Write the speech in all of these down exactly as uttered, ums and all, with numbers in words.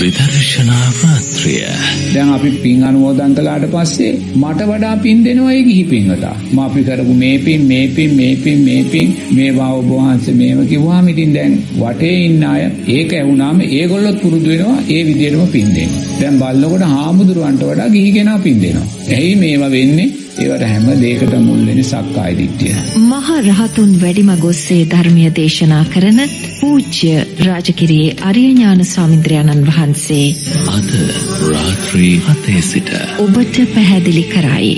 විදර්ශනා රාත්‍රිය. දැන් අපි පින් අනුමෝදන් කළාට පස්සේ මට වඩා පින් දෙනවා ඒ ගිහි පින්වතා. මම අපි කරපු මේ පින් මේ පින් මේ පින් මේ පින් මේවා ඔබ වහන්සේ මේව කිව්වාම ඉතින් දැන් වටේ ඉන්න අය ඒක ඇහුණාම ඒගොල්ලොත් පුරුදු වෙනවා ඒ විදිහටම පින් දෙන්න. දැන් බල්ලකොට හාමුදුරුවන්ට වඩා ගිහි කෙනා පින් දෙනවා. එහි මේවා වෙන්නේ ඒවට හැම දෙයකට මුල් වෙන්නේ සක්කාය දිට්ඨිය. මහා රහතුන් වැඩිමග ඔස්සේ ධර්මීය දේශනා කරන පූජ්‍ය රාජකිරියේ අරිය ඥාන ස්වාමීන්ද්‍රයන්න් වහන්සේ අද රාත්‍රී හතේ සිට ඔබට පැහැදිලි කරයි.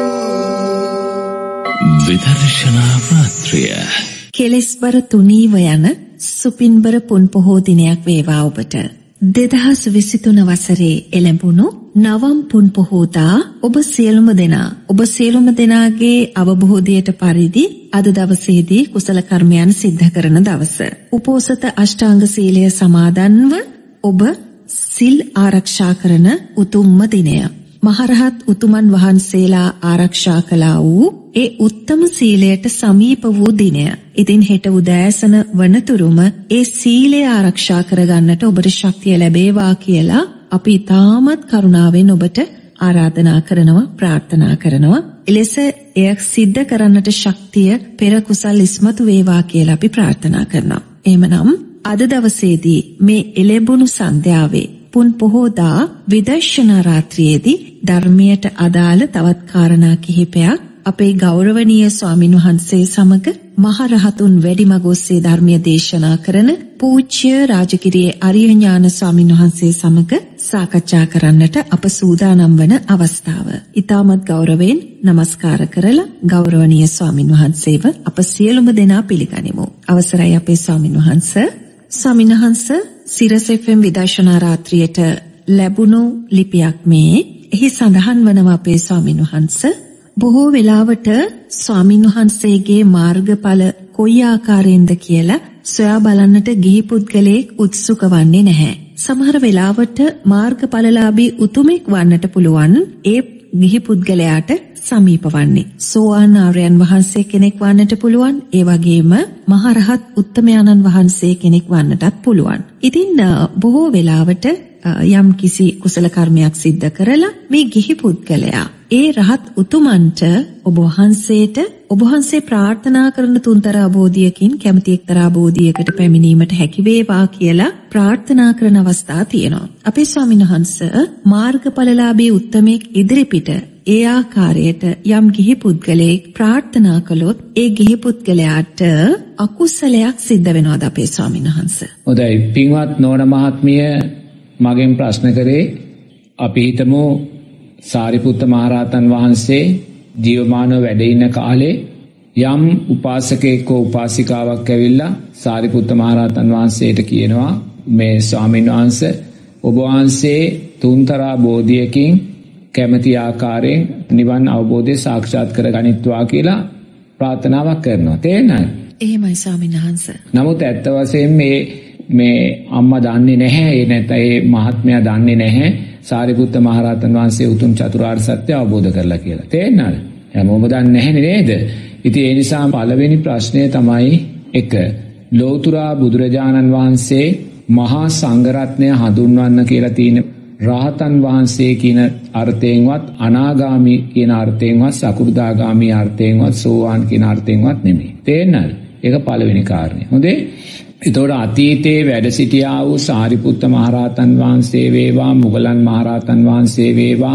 විදර්ශනා රාත්‍රිය. කෙලෙස්බර තුනීව යන සුපින්බර පුන් පොහෝ දිනයක් වේවා ඔබට. දෙදහස් විසිතුන වසරේ එළඹුණු නවම් පුන් පොහෝදා ඔබ සියලුම දෙනා ඔබ සියලුම දෙනාගේ අවබෝධයට පරිදි අද දවසේදී කුසල කර්මයන් සිද්ධ කරන දවස. උපෝසත අෂ්ටාංග සීලය සමාදන්ව ඔබ සිල් ආරක්ෂා කරන උතුම්ම දිනය. මහරහත් උතුමන් වහන්සේලා ආරක්ෂා කළා වූ ඒ උත්තම සීලයට සමීප වූ දිනය. ඉතින් හෙට උදෑසන වනතුරුම ඒ සීලය ආරක්ෂා කරගන්නට ඔබට ශක්තිය ලැබේවා කියලා අපි තාමත් කරුණාවෙන් ඔබට ආරාධනා කරනවා ප්‍රාර්ථනා කරනවා. එලෙස එය සිද්ධ කරන්නට ශක්තිය පෙර කුසල් ඉස්මතු වේවා කියලා අපි ප්‍රාර්ථනා කරනවා. එහෙමනම් අද දවසේදී මේ එළඹුණු සන්ධ්‍යාවේ පුන් පොහෝදා විදර්ශනා රාත්‍රියේදී ධර්මයට අදාළ තවත් කාරණා කිහිපයක් අපේ ගෞරවනීය ස්වාමින් වහන්සේ සමග මහරහතුන් වැඩිමග ඔස්සේ ධර්මීය දේශනා කරන පූජ්‍ය රාජකිරියේ අරිය ඥාන ස්වාමින් වහන්සේ සමග සාකච්ඡා කරන්නට අප සූදානම් වන අවස්ථාව. ඊටමත් ගෞරවයෙන් নমස්කාර කරලා ගෞරවනීය ස්වාමින් වහන්සේව අප සියලුම දෙනා පිළිගනිමු. අවසරයි අපේ ස්වාමින් වහන්සේ. ස්වාමින් වහන්සේ සිරස් එෆ් එම් විදර්ශනා රාත්‍රියට ලැබුණු ලිපියක් මේ. එහි සඳහන් වනවා අපේ ස්වාමින් වහන්සේ බොහෝ වෙලාවට ස්වාමින් වහන්සේගේ මාර්ගඵල කොයි ආකාරයෙන්ද කියලා සොයා බලන්නට ගිහි පුද්ගලයෙක් උත්සුක වන්නේ නැහැ. සමහර වෙලාවට මාර්ගඵලලාභී උතුමෙක් වන්නට පුළුවන් ඒ ගිහි පුද්ගලයාට සමීප වන්නේ. සෝවාන් ආර්යයන් වහන්සේ කෙනෙක් වන්නට පුළුවන්. ඒ වගේම මහරහත් උත්තමයන්න් වහන්සේ කෙනෙක් වන්නටත් පුළුවන්. ඉතින් බොහෝ වෙලාවට යම් කිසි කුසල කර්මයක් සිද්ධ කරලා මේ ගිහි පුද්ගලයා ඒ රහත් උතුමන්ට ඔබ වහන්සේට ඔබ වහන්සේ ප්‍රාර්ථනා කරන තුන්තර අවබෝධයකින් කැමති එක්තරා අවබෝධයකට පැමිණීමට හැකි වේවා කියලා ප්‍රාර්ථනා කරන අවස්ථා තියෙනවා. අපේ ස්වාමීන් වහන්සේ මාර්ගඵලලාභී උත්තමෙක් ඉදිරිපිට ඒ ආකාරයට යම් ගිහි පුද්ගලයෙක් ප්‍රාර්ථනා කළොත් ඒ ගිහි පුද්ගලයාට අකුසලයක් සිද්ධ වෙනවද අපේ ස්වාමීන් වහන්සේ? හොඳයි පින්වත් නෝන මහත්මිය මගෙන් ප්‍රශ්න කරේ අපි හිතමු සාරිපුත්ත මහරහතන් වහන්සේ ජීවමානව වැඩ ඉන්න කාලේ යම් උපාසකෙක් හෝ උපාසිකාවක් ඇවිල්ලා සාරිපුත්ත මහරහතන් වහන්සේට කියනවා මේ ස්වාමීන් වහන්සේ ඔබ වහන්සේ තුන්තරා බෝධියකින් කැමැති ආකාරයෙන් නිවන් අවබෝධය සාක්ෂාත් කරගනිත්වා කියලා ප්‍රාර්ථනාවක් කරනවා. තේරෙනවද? එහෙමයි ස්වාමීන් වහන්සේ. නමුත් ඇත්ත වශයෙන්ම මේ මේ අම්මා දන්නේ නැහැ. ඒ නැත්නම් ඒ මහත්මයා දන්නේ නැහැ සාරිපුත්ත මහරහතන් වහන්සේ උතුම් චතුරාර්ය සත්‍ය අවබෝධ කරලා කියලා. තේරෙනවද? හැමෝම දන්නේ නැහැ නේද? ඉතින් ඒ නිසා පළවෙනි ප්‍රශ්නය තමයි එක ලෝතුරා බුදුරජාණන් වහන්සේ මහා සංඝරත්නය හඳුන්වන්න කියලා තියෙන රහතන් වහන්සේ කියන අර්ථයෙන්වත් අනාගාමී කියන අර්ථයෙන්වත් සකු르දාගාමී අර්ථයෙන්වත් සෝවාන් කියන අර්ථයෙන්වත් නෙමෙයි. තේරෙනවද? ඒක පළවෙනි කාරණය. හොඳේ. එතකොට අතීතයේ වැඩ සිටියා වූ සාරිපුත්ත මහරහතන් වහන්සේ වේවා මුගලන් මහරහතන් වහන්සේ වේවා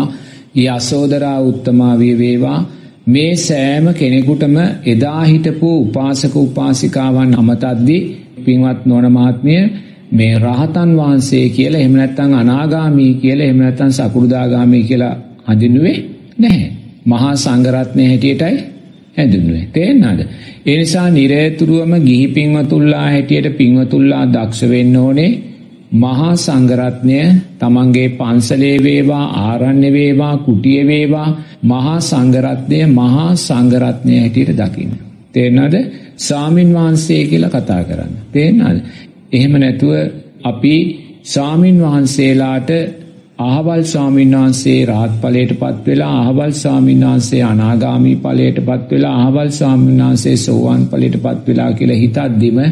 යසෝදරා උත්තමාවිය වේවා මේ සෑම කෙනෙකුටම එදා හිටපු උපාසක උපාසිකාවන් අමතද්දී පින්වත් නෝන මහත්මිය මේ රහතන් වහන්සේ කියලා එහෙම නැත්නම් අනාගාමී කියලා එහෙම නැත්නම් සකු르දාගාමී කියලා හඳුන්වුවේ නැහැ. මහා සංඝරත්නය හැටියටයි හැඳුන්වුවේ. තේරෙනවද? ඒ නිසා නිරේතුරුවම ගිහි පින්වතුල්ලා හැටියට පින්වතුල්ලා දක්ෂ වෙන්න ඕනේ. මහා සංඝරත්නය තමන්ගේ පන්සලේ වේවා ආරණ්‍ය වේවා කුටිය වේවා මහා සංඝරත්නය මහා සංඝරත්නය හැටියට දකින්න. තේරෙනවද? ස්වාමින් වහන්සේ කියලා කතා කරන්න. තේරෙනවද? එහෙම නැතුව අපි ස්වාමින් වහන්සේලාට අහවල් ස්වාමීන් වහන්සේ රහත් ඵලයට පත් වෙලා අහවල් ස්වාමීන් වහන්සේ අනාගාමී ඵලයට පත් වෙලා අහවල් ස්වාමීන් වහන්සේ සෝවාන් ඵලයට පත් වෙලා කියලා හිතද්දිම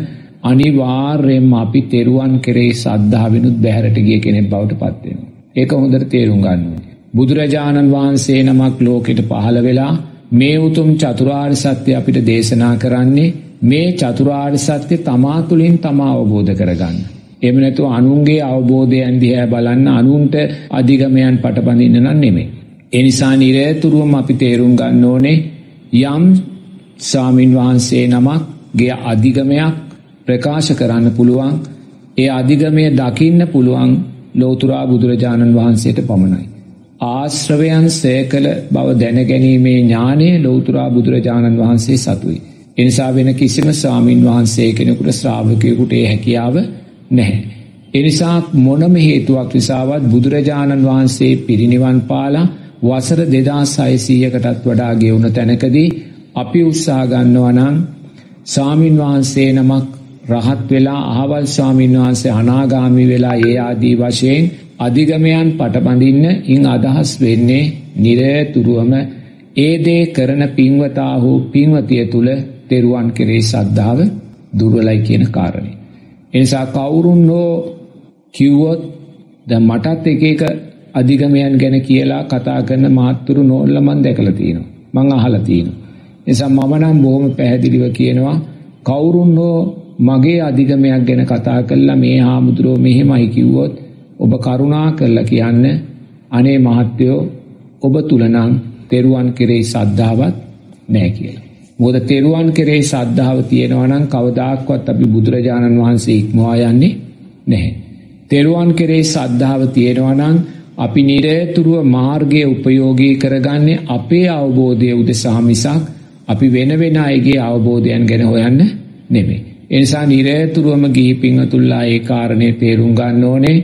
අනිවාර්යයෙන්ම අපි තෙරුවන් කෙරෙහි ශ්‍රද්ධාවෙනුත් බැහැරට ගිය කෙනෙක් බවට පත් වෙනවා. ඒක හොඳට තේරුම් ගන්න ඕනේ. බුදුරජාණන් වහන්සේ නමක් ලෝකෙට පහළ වෙලා මේ උතුම් චතුරාර්ය සත්‍ය අපිට දේශනා කරන්නේ මේ චතුරාර්ය සත්‍ය තමා තුළින් තමා අවබෝධ කරගන්න. එහෙම නැතුව අනුන්ගේ අවබෝධයන් දිහා බලන්න අනුන්ට අධිගමයන් පටබඳින්න නම් නෙමෙයි. ඒ නිසා නිරතුරුවම අපි තේරුම් ගන්න ඕනේ යම් ස්වාමින් වහන්සේ නමක්ගේ අධිගමයක් ප්‍රකාශ කරන්න පුළුවන්, ඒ අධිගමය දකින්න පුළුවන් ලෝතුරා බුදුරජාණන් වහන්සේට පමණයි. ආශ්‍රවයන් සේකල බව දැනගැනීමේ ඥානය ලෝතුරා බුදුරජාණන් වහන්සේ සතුයි. එනිසා වෙන කිසිම ස්වාමින් වහන්සේ කෙනෙකුට ශ්‍රාවකයෙකුට ඒ හැකියාව නැහැ. එනිසා මොනම හේතුවක් නිසාවත් බුදුරජාණන් වහන්සේ පිරිනිවන් පාලා වසර දෙදාස් හයසීයකටත් වඩා ගෙවුන තැනකදී අපි උත්සාහ ගන්නවා නම් ස්වාමින් වහන්සේ නමක් රහත් වෙලා අහවල් ස්වාමින් වහන්සේ අනාගාමී වෙලා ඒ ආදී වශයෙන් අධිගමයන් පටබඳින්න ඉන් අදහස් වෙන්නේ නිරතුරුවම ඒ දේ කරන පින්වතා හෝ පින්වතිය තුල තෙරුවන් කෙරෙහි ශ්‍රද්ධාව දුර්වලයි කියන කාරණේ. ඒ නිසා කවුරුන් හෝ කිව්වොත් දැන් මටත් එක එක අධිගමයන් ගැන කියලා කතා කරන මාත්තුරු නෝල්ල මන් දැකලා තියෙනවා. මං අහලා තියෙනවා. ඒ නිසා මම නම් බොහොම පැහැදිලිව කියනවා කවුරුන් හෝ මගේ අධිගමයක් ගැන කතා කළා මේ හාමුදුරුවෝ මෙහෙමයි කිව්වොත් ඔබ කරුණා කරලා කියන්න අනේ මහත්තයෝ ඔබ තුල නම් තෙරුවන් කෙරෙහි ශ්‍රද්ධාවක් නැහැ කියලා. මොකද තෙරුවන් කෙරෙහි ශ්‍රද්ධාව තියෙනවා නම් කවදාක්වත් අපි බුදුරජාණන් වහන්සේ ඉක්මවා යන්නේ නැහැ. තෙරුවන් කෙරෙහි ශ්‍රද්ධාව තියෙනවා නම් අපි නිරතුරුව මාර්ගය උපයෝගී කරගන්නේ අපේ අවබෝධය උදෙසා මිසක් අපි වෙන වෙන අයගේ අවබෝධයන් ගැන හොයන්න නෙමෙයි. ඒ නිසා නිරතුරුවම ගිහි පින්වතුන්ලා ඒ කාරණේ තේරුම් ගන්න ඕනේ.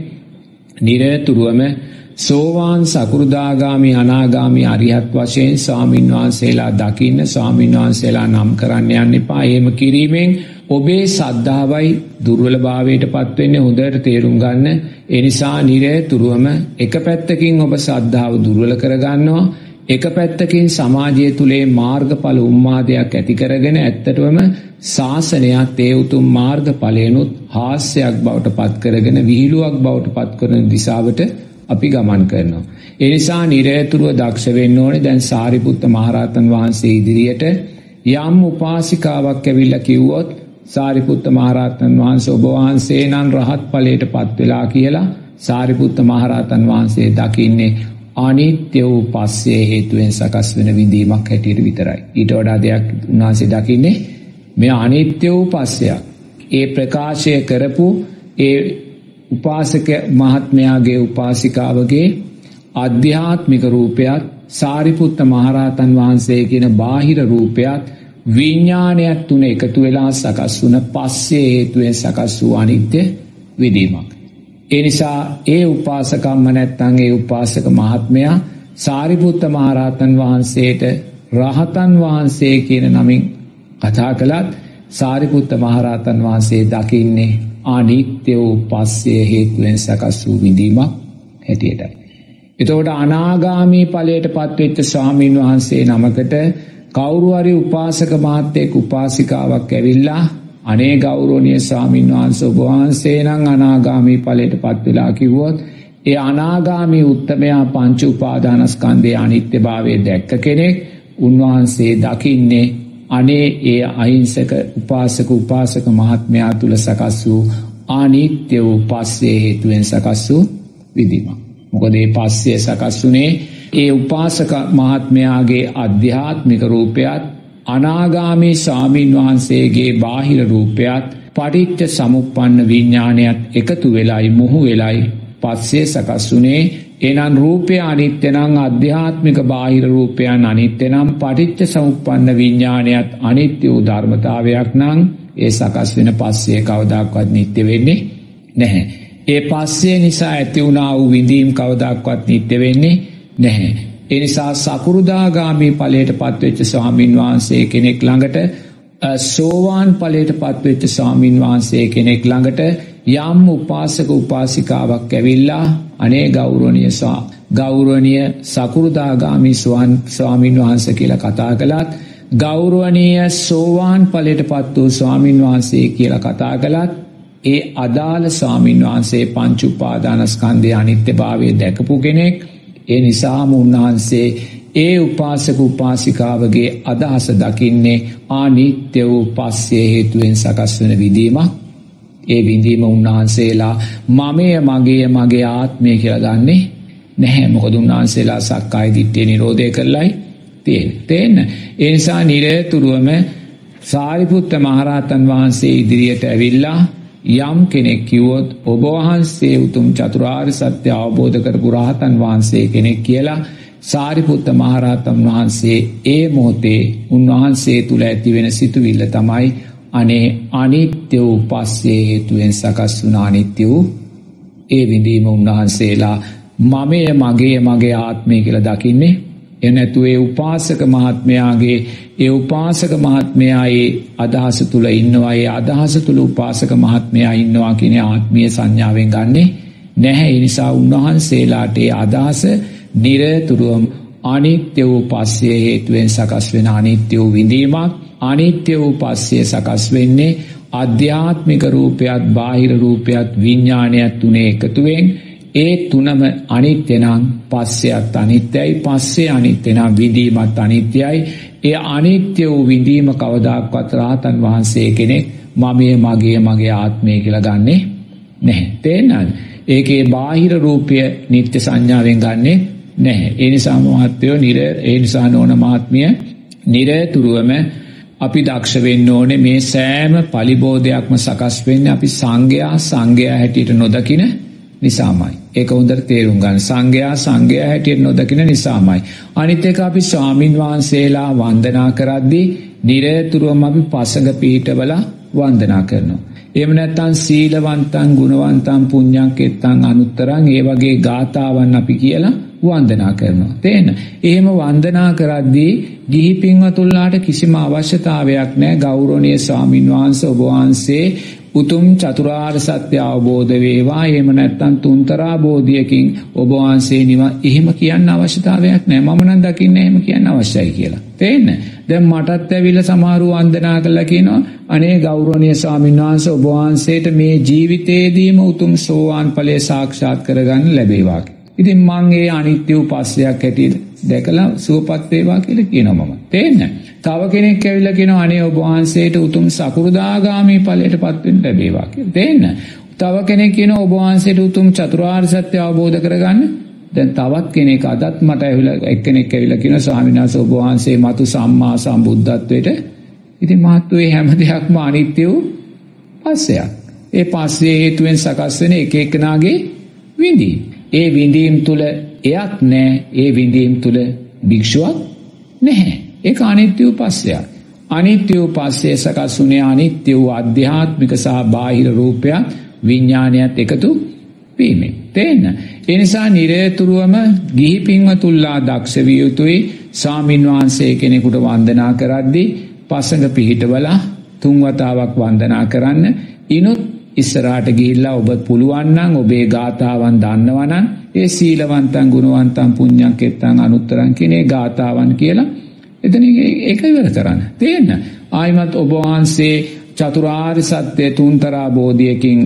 නිරතුරුවම සෝවාන් සකෘදාගාමි අනාගාමි අරිහත් වශයෙන් ස්වාමින් වහන්සේලා දකින්න ස්වාමින් වහන්සේලා නම් කරන්න යන්න එපා. එහෙම කිරීමෙන් ඔබේ ශ්‍රද්ධාවයි දුර්වලභාවයට පත් වෙන්නේ හොඳට තේරුම් ගන්න. ඒ නිසා නිරතුරුවම එක පැත්තකින් ඔබ ශ්‍රද්ධාව දුර්වල කරගන්නවා, එක පැත්තකින් සමාජය තුලේ මාර්ගඵල උන්මාදයක් ඇති කරගෙන ඇත්තටම ශාසනයත් ඒ උතුම් මාර්ගඵලයනොත් හාස්‍යයක් බවට පත් කරගෙන විහිළුවක් බවට පත් කරන දිශාවට අපි ගමන් කරනවා. ඒ නිසා නිරතුරුව දක්ෂ වෙන්න ඕනේ. දැන් සාරිපුත්ත මහරහතන් වහන්සේ ඉදිරියට යම් උපාසිකාවක් ඇවිල්ලා කිව්වොත් සාරිපුත්ත මහරහතන් වහන්සේ ඔබ වහන්සේ නම් රහත් ඵලයට පත් වෙලා කියලා සාරිපුත්ත මහරහතන් වහන්සේ දකින්නේ අනිත්‍ය වූ පස්සේ හේතුවෙන් සකස් වෙන විඳීමක් හැටියට විතරයි. ඊට වඩා දෙයක් උන්වහන්සේ දකින්නේ මේ අනිත්‍ය වූ පස්සයක්. ඒ ප්‍රකාශය කරපු ඒ උපාසක මහත්මයාගේ උපාසිකාවගේ ආධ්‍යාත්මික රූපයත් සාරිපුත්ත මහරහතන් වහන්සේ කියන බාහිර රූපයත් විඥානයත් තුන එකතු වෙලා සකස් වුණ පස්සේ හේතුවෙන් සකස් වූ අනිත්‍ය විඳීමක්. ඒ නිසා ඒ උපාසකම්ම නැත්තං ඒ උපාසක මහත්මයා සාරිපුත්ත මහරහතන් වහන්සේට රහතන් වහන්සේ කියන නමින් කතා කළත් සාරිපුත්ත මහරහතන් වහන්සේ දකින්නේ අනිත්‍ය වූ පස්සේ හේතුවෙන් සකස් වූ විඳීමක් හැටියටයි. එතකොට අනාගාමී ඵලයට පත්වෙච්ච ස්වාමීන් වහන්සේ නමකට කවුරු හරි උපාසක මහත්තයෙක් උපාසිකාවක් ඇවිල්ලා අනේ ගෞරවනීය ස්වාමීන් වහන්සේ ඔබ වහන්සේ නම් අනාගාමී ඵලයට පත් වෙලා කිව්වොත් ඒ අනාගාමී උත්තමයා පංච උපාදානස්කන්ධයේ අනිත්‍යභාවය දැක්ක කෙනෙක්. උන්වහන්සේ දකින්නේ අනේ ඒ අහිංසක උපාසක උපාසක මහත්මයා තුල සකස් වූ අනිත්‍ය වූ පස්සේ හේතුවෙන් සකස් වූ විඳීමක්. මොකද මේ පස්සේ සකස් වුනේ ඒ උපාසක මහත්මයාගේ අධ්‍යාත්මික රූපයත් අනාගාමී ස්වාමීන් වහන්සේගේ බාහිර රූපයත් පටිච්ච සමුප්පන්න විඥානයත් එකතු වෙලයි මොහු වෙලයි පස්සේ සකස් වුනේ. එනම් රූපය අනිත්‍ය නම් අධ්‍යාත්මික බාහිර රූපයන් අනිත්‍ය නම් පටිච්ච සමුප්පන්න විඥානයත් අනිත්‍ය වූ ධර්මතාවයක් නම් ඒ සකස් වෙන පස්සේ කවදාකවත් නිට්ටය වෙන්නේ නැහැ. ඒ පස්සේ නිසා ඇති වුණා වූ විඳීම් කවදාකවත් නිට්ටය වෙන්නේ නැහැ. ඒ නිසා සකෘදාගාමී ඵලයට පත්වෙච්ච ස්වාමින් වහන්සේ කෙනෙක් ළඟට සෝවාන් ඵලයට පත්වෙච්ච ස්වාමින් වහන්සේ කෙනෙක් ළඟට යම් උපාසක උපාසිකාවක් ඇවිල්ලා අනේ ගෞරවනීය සා ගෞරවනීය සකෘදාගාමී ස්වාමීන් වහන්සේ කියලා කතා කළත් ගෞරවනීය සෝවාන් ඵලයටපත් වූ ස්වාමින් වහන්සේ කියලා කතා කළත් ඒ අදාළ ස්වාමින් වහන්සේ පංච උපාදානස්කන්ධයේ අනිත්‍යභාවය දැකපු කෙනෙක්. ඒ නිසාම උන්වහන්සේ ඒ උපාසක උපාසිකාවගේ අදහස දකින්නේ අනිත්‍ය වූ පස්සේ හේතුවෙන් සකස් වෙන විදීමක්. ඒ විඳීම උන්වහන්සේලා මමය මගේ මගේ ආත්මය කියලා ගන්නේ නැහැ. මොකද උන්වහන්සේලා සක්කාය දිට්ඨිය නිරෝධය කළයි තියෙන්නේ. තේන්න. ඒ නිසා නිරතුරුවම සාරිපුත්ත මහරහතන් වහන්සේ ඉදිරියට ඇවිල්ලා යම් කෙනෙක් කිව්වොත් ඔබ වහන්සේ උතුම් චතුරාර්ය සත්‍ය අවබෝධ කරපු රහතන් වහන්සේ කෙනෙක් කියලා සාරිපුත්ත මහරහතන් වහන්සේ ඒ මොහොතේ උන්වහන්සේ තුල ඇති වෙන සිතුවිල්ල තමයි අනේ අනිත්‍ය වූ පස්සේ හේතුවෙන් සකස් වුණ අනිත්‍ය වූ ඒ විඳීම උන්වහන්සේලා මමය මගේ මගේ ආත්මය කියලා දකින්නේ. එනැතු ඒ උපාසක මහත්මයාගේ ඒ උපාසක මහත්මයා ඒ අදහස තුල ඉන්නවා. ඒ අදහස තුල උපාසක මහත්මයා ඉන්නවා කියන ආත්මීය සංඥාවෙන් ගන්නෙ නැහැ. ඒ නිසා උන්වහන්සේලාට ඒ අදහස නිරතුරුවම අනිත්‍ය වූ පස්සේ හේතුවෙන් සකස් වෙන අනිත්‍ය වූ විඳීමක්. අනිත්‍ය වූ පස්සේ සකස් වෙන්නේ ආධ්‍යාත්මික රූපයත් බාහිර රූපයත් විඥානයත් තුනේ එකතුවෙන්. ඒ තුනම අනිත්‍ය නම් පස්සයත් අනිත්‍යයි, පස්සේ අනිත්‍ය නම් විඳීමත් අනිත්‍යයි. ඒ අනිත්‍ය වූ විඳීම කවදාක්වත් රහතන් වහන්සේ කෙනෙක් මමයේ මගේ මගේ ආත්මය කියලා ගන්නෙ නැහැ. තේන්නද? ඒකේ බාහිර රූපය නිත්‍ය සංඥාවෙන් ගන්නෙ නැහැ. ඒ නිසා මහත්වෝ නිර ඒ නිසා නෝන මහත්මිය නිරතුරුවම අපි දක්ෂ වෙන්න ඕනේ මේ සෑම පලිබෝධයක්ම සකස් වෙන්නේ අපි සංඝයා සංඝයා හැටියට නොදකින නිසාමයි. ඒක හොඳට තේරුම් ගන්න. සංඝයා සංඝයා හැටියට නොදකින නිසාමයි. අනිත් එක අපි ස්වාමින් වහන්සේලා වන්දනා කරද්දී නිරතුරුවම අපි පසඟ පිහිටවලා වන්දනා කරනවා. එහෙම නැත්නම් සීලවන්තං ගුණවන්තං පුඤ්ඤංකෙත්තං අනුත්තරං ඒ වගේ ගාථාවන් අපි කියලා වන්දනා කරනවා. තේන්න. එහෙම වන්දනා කරද්දී ගිහි පින්වතුන්ලාට කිසිම අවශ්‍යතාවයක් නැහැ ගෞරවනීය ස්වාමින් වහන්සේ ඔබ වහන්සේ උතුම් චතුරාර්ය සත්‍ය අවබෝධ වේවා. එහෙම නැත්නම් තුන්තරා බෝධියකින් ඔබ වහන්සේ නිවන් එහෙම කියන්න අවශ්‍යතාවයක් නැහැ. මම නම් දකින්නේ එහෙම කියන්න අවශ්‍යයි කියලා. තේන්න. දැන් මටත් ඇවිල්ලා සමහරව වන්දනා කළා කියනවා අනේ ගෞරවනීය ස්වාමීන් වහන්සේ ඔබ වහන්සේට මේ ජීවිතේදීම උතුම් සෝවාන් ඵලය සාක්ෂාත් කරගන්න ලැබේවා. ඉතින් මං ඒ අනිත්‍ය උපස්සයක් හැටියට දැකලා සුවපත් වේවා කියලා කියනවා මම. තේන්න. තව කෙනෙක් ඇවිල්ලා කියනවා අනේ ඔබ වහන්සේට උතුම් සකෘදාගාමී ඵලයටපත් වෙන්න ලැබේවා කියලා. තේන්න. තව කෙනෙක් කියනවා ඔබ වහන්සේට උතුම් චතුරාර්ය සත්‍ය අවබෝධ කරගන්න. දැන් තවත් කෙනෙක් අදත් මට ඇවිල්ලා එක්කෙනෙක් ඇවිල්ලා කියනවා ස්වාමීන් වහන්සේ ඔබ වහන්සේ මතු සම්මා සම්බුද්ධත්වයට. ඉතින් මහත්වෝ මේ හැම දෙයක්ම අනිත්‍ය වූ පස්සයක්. ඒ පස්සේ හේතුවෙන් සකස් වෙන එක එකනාගේ විඳීම. ඒ විඳීම් තුල එයක් නැහැ. ඒ විඳීම් තුල භික්ෂුවක් නැහැ. ඒක අනිත්‍ය වූ පස්සයක්. අනිත්‍ය වූ පස්සේ සකස් වුණේ අනිත්‍ය වූ ආධ්‍යාත්මික සහ බාහිර රූපයක් විඥානයත් එකතු වීමෙන්. තේන්න. ඒ නිසා නිරතුරුවම ගිහි පින්වතුන්ලා දක්ෂ විය යුතුයි. ස්වාමින් වහන්සේ කෙනෙකුට වන්දනා කරද්දී පසඟ පිහිටවලා තුන් වතාවක් වන්දනා කරන්න. ඉනුත් ඉස්සරහට ගිහිල්ලා ඔබ පුළුවන් නම් ඔබේ ගාථාවන් දන්නවා නම් ඒ සීලවන්තං ගුණවන්තං පුඤ්ඤංකෙත්තං අනුත්තරං කිනේ ගාථාවන් කියලා එතන ඒක ඉවර කරන්න. තේන්න. ආයිමත් ඔබ වහන්සේ චතුරාර්ය සත්‍ය තුන්තරා බෝධියකින්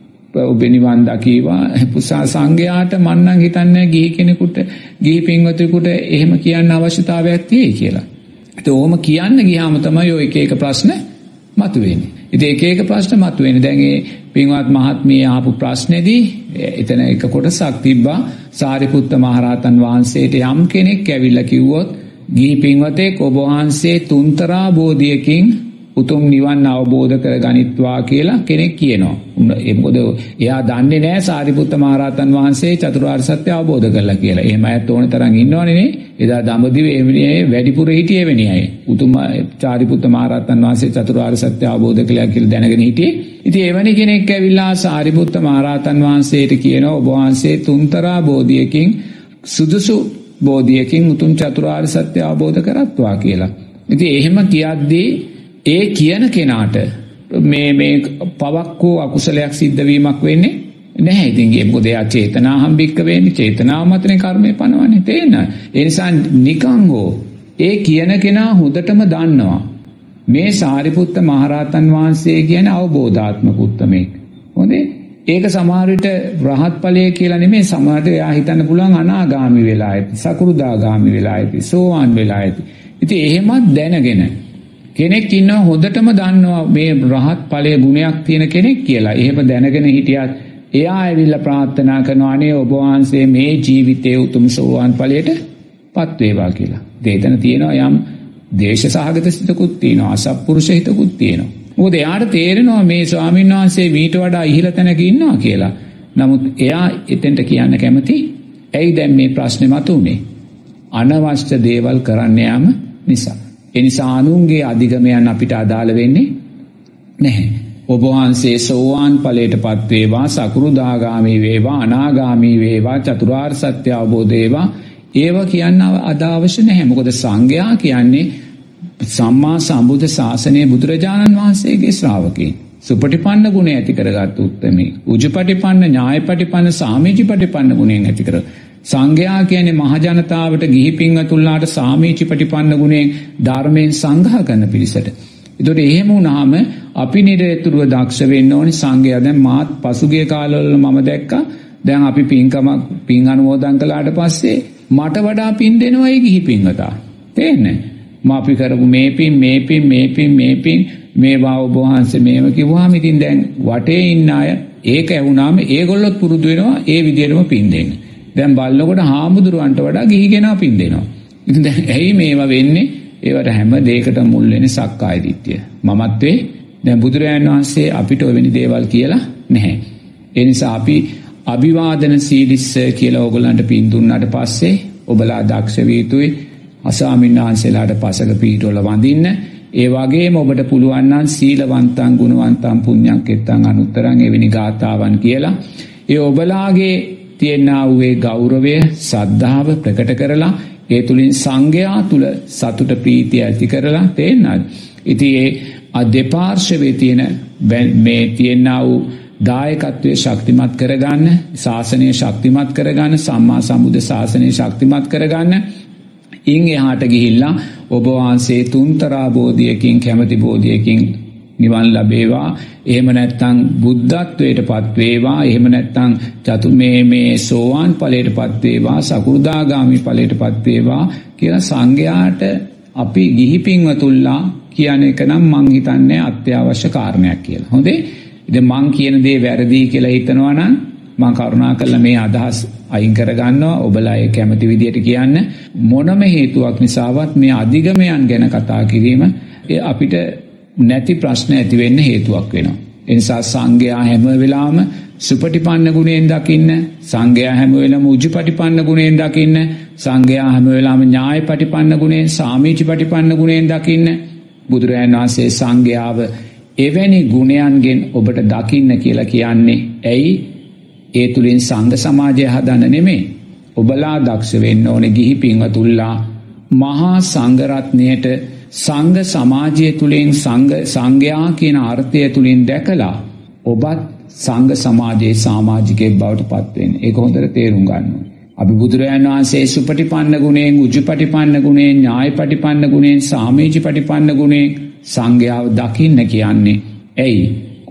ඔබ නිවන් දකීවා. පුසා සංඝයාට මන් නම් හිතන්නේ ගිහි කෙනෙකුට ගිහි පින්වතුෙකුට එහෙම කියන්න අවශ්‍යතාවයක් තියෙයි කියලා. ඒත් ඕම කියන්න ගියාම තමයි ඔය එක එක ප්‍රශ්න මතුවෙන්නේ. ඉතින් එක එක ප්‍රශ්න මතුවෙන්නේ. දැන් මේ පින්වත් මහත්මිය ආපු ප්‍රශ්නේදී එතන එක කොටසක් තිබ්බා සාරිපුත්ත මහරහතන් වහන්සේට යම් කෙනෙක් ඇවිල්ලා කිව්වොත් ගිහි පින්වතෙක් ඔබ වහන්සේ තුන්තරා බෝධියකින් උතුම් නිවන් අවබෝධ කරගනිත්වා කියලා කෙනෙක් කියනවා. ඒ මොකද එයා දන්නේ නැහැ සාරිපුත්ත මහරහතන් වහන්සේ චතුරාර්ය සත්‍ය අවබෝධ කරලා කියලා. එහෙම අයත් ඕන තරම් ඉන්නවනේ නේ. එදා දඹදිවේ එවැනි වැඩිපුර හිටියේ වෙණි අය. උතුම් සාරිපුත්ත මහරහතන් වහන්සේ චතුරාර්ය සත්‍ය අවබෝධ කළා කියලා දැනගෙන හිටියේ. ඉතින් එවැනි කෙනෙක් ඇවිල්ලා සාරිපුත්ත මහරහතන් වහන්සේට කියනවා ඔබ වහන්සේ තුන්තරා බෝධියකින් සුදුසු බෝධියකින් උතුම් චතුරාර්ය සත්‍ය අවබෝධ කරත්වා කියලා. ඉතින් එහෙම කියද්දී ඒ කියන කෙනාට මේ මේ පවක් හෝ අකුසලයක් සිද්ධ වීමක් වෙන්නේ නැහැ. ඉතින් ඒ මොකද එයා චේතනාහම් බික්ක වෙන්නේ චේතනාව මතනේ කර්මය පනවන්නේ. තේන්න. ඒ නිසා නිකං හෝ ඒ කියන කෙනා හොඳටම දන්නවා මේ සාරිපුත්ත මහරහතන් වහන්සේ කියන්නේ අවබෝධාත්මක උත්තමයෙක්. හොඳේ. ඒක සමහර විට රහත් ඵලය කියලා නෙමෙයි, සමහරට එයා හිතන්න පුළුවන් අනාගාමි වෙලා ඇති, සකෘදාගාමි වෙලා ඇති, සෝවාන් වෙලා ඇති. ඉතින් එහෙමත් දැනගෙන කෙනෙක් ඉන්නවා හොඳටම දන්නවා මේ රහත් ඵලයේ ගුණයක් තියෙන කෙනෙක් කියලා. එහෙම දැනගෙන හිටියත් එයා ඇවිල්ලා ප්‍රාර්ථනා කරනවා අනේ ඔබ වහන්සේ මේ ජීවිතයේ උතුම් සෝවාන් ඵලයට පත් වේවා කියලා. දෙතන තියෙනවා යම් දේශ සහගත සිතකුත් තියෙනවා, අසත්පුරුෂ හිතකුත් තියෙනවා. මොකද එයාට තේරෙනවා මේ ස්වාමීන් වහන්සේ මීට වඩා ඉහළ තැනක ඉන්නවා කියලා. නමුත් එයා එතෙන්ට කියන්න කැමති ඇයි දැන් මේ ප්‍රශ්නේ මතුනේ? අනවශ්‍ය දේවල් කරන්න යාම නිසා. ඒ නිසා අනුන්ගේ අධිගමයන් අපිට අදාළ වෙන්නේ නැහැ. ඔබ වහන්සේ සෝවාන් ඵලයටපත් වේවා, සකෘදාගාමී වේවා, අනාගාමී වේවා, චතුරාර්ය සත්‍ය අවබෝධ වේවා. ඒව කියන්න අදාවශ්‍ය නැහැ. මොකද සංඝයා කියන්නේ සම්මා සම්බුද්ධ ශාසනයේ බුදුරජාණන් වහන්සේගේ ශ්‍රාවකයන්. සුපටිපන්න ගුණ ඇති කරගත් උත්තමී. උජුපටිපන්න, ඥායපටිපන්න, සාමීචිපටිපන්න ගුණෙන් ඇති කර. සංඝයා කියන්නේ මහ ජනතාවට ගිහි පින්වතුන්ලාට සාමීචිපටිපන්න ගුණෙන් ධර්මයෙන් සංඝහ කරන පිරිසට. ඒතකොට එහෙම වුණාම අපි නිරතුරුව දක්ෂ වෙන්න ඕනේ. සංඝයා දැන් මාත් පසුගිය කාලවල මම දැක්කා දැන් අපි පින්කම පින් අනුමෝදන් කළාට පස්සේ මට වඩා පින් දෙනවා ඒ ගිහි පින්වතා. තේන්නේ? මම අපි කරපු මේ පින් මේ පින් මේ පින් මේ පින් මේවා ඔබ වහන්සේ මේව කිව්වහම ඉතින් දැන් වටේ ඉන්න අය ඒක ඇහුණාම ඒගොල්ලොත් පුරුදු වෙනවා ඒ විදිහටම පින් දෙන්න. දැන් බලනකොට හාමුදුරුවන්ට වඩා ගිහි කෙනා පින් දෙනවා. ඉතින් දැන් ඇයි මේවා වෙන්නේ? ඒවට හැම දෙයකටම මුල් වෙන්නේ සක්කාය දිට්ඨිය. මමත්වේ දැන් බුදුරජාණන් වහන්සේ අපිට ඔය වෙනි දේවල් කියලා නැහැ. ඒ නිසා අපි අභිවාදන සීලිස්ස කියලා ඕගොල්ලන්ට පින් දුන්නාට පස්සේ ඔබලා දක්ෂ විය යුතුයි. අසාමින් වහන්සේලාට පසක පීඨවල වඳින්න. ඒ වගේම ඔබට පුළුවන් නම් සීලවන්තං ගුණවන්තං පුඤ්ඤක්කෙත්තං අනුත්තරං එවැනි ගාථාවන් කියලා ඒ ඔබලාගේ තියෙනා වූ ගෞරවය සද්ධාව ප්‍රකට කරලා ඒ තුලින් සංඝයා තුල සතුට ප්‍රීතිය ඇති කරලා තේන්නත්. ඉතින් ඒ දෙපාර්ශ්වයේ තියෙන මේ තියෙනා වූ දායකත්වයේ ශක්තිමත් කරගන්න, ශාසනය ශක්තිමත් කරගන්න, සම්මා සම්බුද්ධ ශාසනය ශක්තිමත් කරගන්න. ඉන් එහාට ගිහිල්ලා ඔබ වහන්සේ තුන්තරා බෝධියකින් කැමැති බෝධියකින් නිවන් ලැබේවා. එහෙම නැත්නම් බුද්ධත්වයටපත් වේවා. එහෙම නැත්නම් චතු මේ මේ සෝවාන් ඵලයටපත් වේවා, සකෘදාගාමි ඵලයටපත් වේවා කියලා සංඝයාට අපි ගිහි පින්වතුන්ලා කියන එක නම් මං හිතන්නේ අත්‍යවශ්‍ය කාරණයක් කියලා. හොඳේ. ඉතින් මං කියන දේ වැරදි කියලා හිතනවා නම් මං කරුණා කරලා මේ අදහස් අයින් කරගන්නවා. ඔබලා ඒ කැමති විදියට කියන්න. මොනම හේතුවක් නිසාවත් මේ අධිගමයන් ගැන කතා කිරීම අපිට නැති ප්‍රශ්න ඇති වෙන්න හේතුවක් වෙනවා. ඒ නිසා සංඝයා හැම වෙලාවම සුපටිපන්න ගුණයෙන් දකින්න, සංඝයා හැම වෙලාවම උජුපටිපන්න ගුණයෙන් දකින්න, සංඝයා හැම වෙලාවම ඥායපටිපන්න ගුණයෙන්, සාමීචිපටිපන්න ගුණයෙන් දකින්න. බුදුරජාණන් වහන්සේ සංඝයාව එවැනි ගුණයන්ගෙන් ඔබට දකින්න කියලා කියන්නේ ඇයි? ඒ තුලින් සංඝ සමාජය හදන්න නෙමෙයි. ඔබලා දක්ෂ වෙන්න ඕනේ ගිහි පින්වතුන්ලා මහා සංඝ රත්නයට සංඝ සමාජය තුලින් සංඝ සංඝයා කියන අර්ථය තුලින් දැකලා ඔබත් සංඝ සමාජයේ සමාජිකයෙක් බවට පත් වෙන්න. ඒක හොඳට තේරුම් ගන්න ඕනේ. අපි බුදුරජාණන් වහන්සේ සුපටිපන්න ගුණයෙන්, උජුපටිපන්න ගුණයෙන්, ඥායපටිපන්න ගුණයෙන්, සාමීචිපටිපන්න ගුණයෙන් සංඝයාව දකින්න කියන්නේ ඇයි?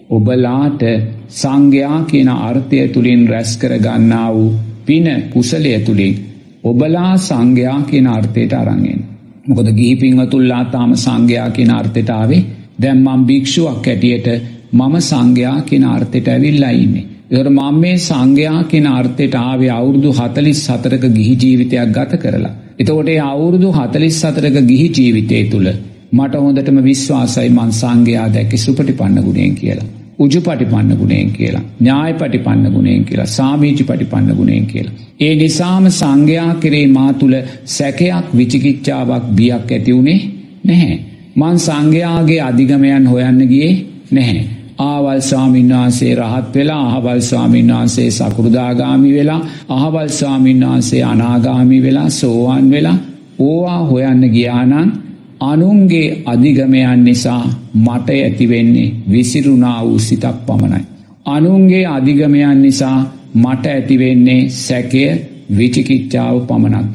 ඔබලාට සංඝයා කියන අර්ථය තුලින් රැස් කර ගන්නා වූ පින කුසලය තුලින් ඔබලා සංඝයා කියන අර්ථයට අරන් එන්න. මොකද ගිහි පින්වතුන්ලා තාම සංඝයා කියන අර්ථයට ආවේ. දැන් මම භික්ෂුවක් හැටියට මම සංඝයා කියන අර්ථයට ඇවිල්ලා ඉන්නේ. ඒකට මම මේ සංඝයා කියන අර්ථයට ආවේ අවුරුදු හතළිස් හතරක ගිහි ජීවිතයක් ගත කරලා. එතකොට ඒ අවුරුදු හතළිස් හතරක ගිහි ජීවිතය තුල මට හොඳටම විශ්වාසයි මං සංඝයා දැක්කේ සුපටිපන්න ගුණයෙන් කියලා, උජුපටිපන්න ගුණයෙන් කියලා, ඥායපටිපන්න ගුණයෙන් කියලා, සාමීචිපටිපන්න ගුණයෙන් කියලා. ඒ නිසාම සංඝයා කෙරේ මා තුල සැකයක්, විචිකිච්ඡාවක්, බියක් ඇති උනේ නැහැ. මං සංඝයාගේ අධිගමයන් හොයන්න ගියේ නැහැ. ආවල් ස්වාමීන් වහන්සේ රහත් වෙලා, අහවල් ස්වාමීන් වහන්සේ සකෘදාගාමි වෙලා, අහවල් ස්වාමීන් වහන්සේ අනාගාමි වෙලා, සෝවාන් වෙලා ඕවා හොයන්න ගියා නම් අනුන්ගේ අධිගමයන් නිසා මට ඇති වෙන්නේ විසිරුණා වූ සිතක් පමණයි. අනුන්ගේ අධිගමයන් නිසා මට ඇති වෙන්නේ සැකය, විචිකිච්ඡාව පමණක්මයි.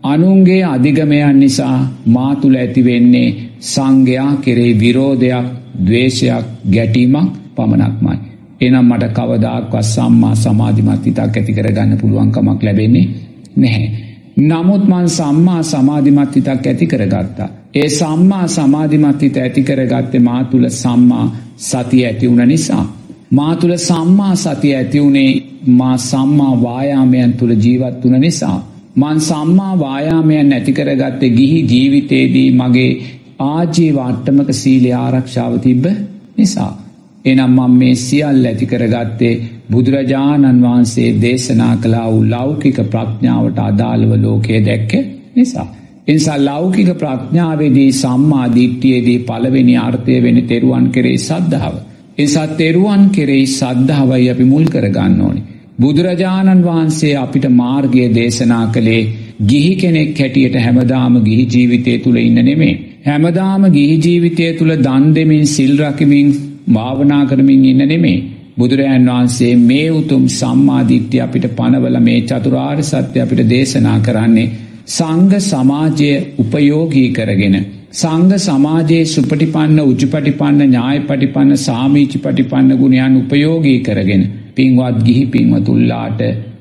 අනුන්ගේ අධිගමයන් නිසා මා තුළ ඇති වෙන්නේ සංඝයා කෙරෙහි විරෝධයක්, ද්වේෂයක්, ගැටීමක් පමණක්මයි. එනම් මට කවදාක්වත් සම්මා සමාධිමත් හිතක් ඇති කරගන්න පුළුවන් කමක් ලැබෙන්නේ නැහැ. නමුත් මං සම්මා සමාධිමත් හිතක් ඇති කරගත්තා. ඒ සම්මා සමාධිමත් හිත ඇති කරගත්තේ මා තුළ සම්මා සතිය ඇති වුණ නිසා. මා තුළ සම්මා සතිය ඇති වුණේ මා සම්මා වායාමයන් තුළ ජීවත් වුණ නිසා. මං සම්මා වායාමයන් ඇති කරගත්තේ ගිහි ජීවිතයේදී මගේ ආජීව අට්ටමක සීලය ආරක්ෂාව තිබ්බ නිසා. එනම් මම මේ සියල්ල ඇති කරගත්තේ බුදුරජාණන් වහන්සේ දේශනා කළා වූ ලෞකික ප්‍රඥාවට අදාළව ලෝකයේ දැක්ක නිසා. එනිසා ලෞකික ප්‍රඥාවේදී සම්මා දිට්ඨියේදී පළවෙනි අර්ථය වෙන තෙරුවන් කෙරෙහි සද්ධාව. එනිසා තෙරුවන් කෙරෙහි සද්ධාවයි අපි මුල් කරගන්න ඕනේ. බුදුරජාණන් වහන්සේ අපිට මාර්ගය දේශනා කළේ ගිහි කෙනෙක් හැටියට හැමදාම ගිහි ජීවිතය තුළ ඉන්න නෙමෙයි. හැමදාම ගිහි ජීවිතය තුළ දන් දෙමින් සිල් රකිමින් භාවනා කරමින් ඉන්න නෙමෙයි. බුදුරජාණන් වහන්සේ මේ උතුම් සම්මා දිට්ඨිය අපිට පනවලා මේ චතුරාර්ය සත්‍ය අපිට දේශනා කරන්නේ සංඝ සමාජය උපයෝගී කරගෙන, සංඝ සමාජයේ සුපටිපන්න, උජුපටිපන්න, ඥායපටිපන්න, සාමීචිපටිපන්න ගුණයන් උපයෝගී කරගෙන පින්වත් ගිහි පින්වතුන්ලාට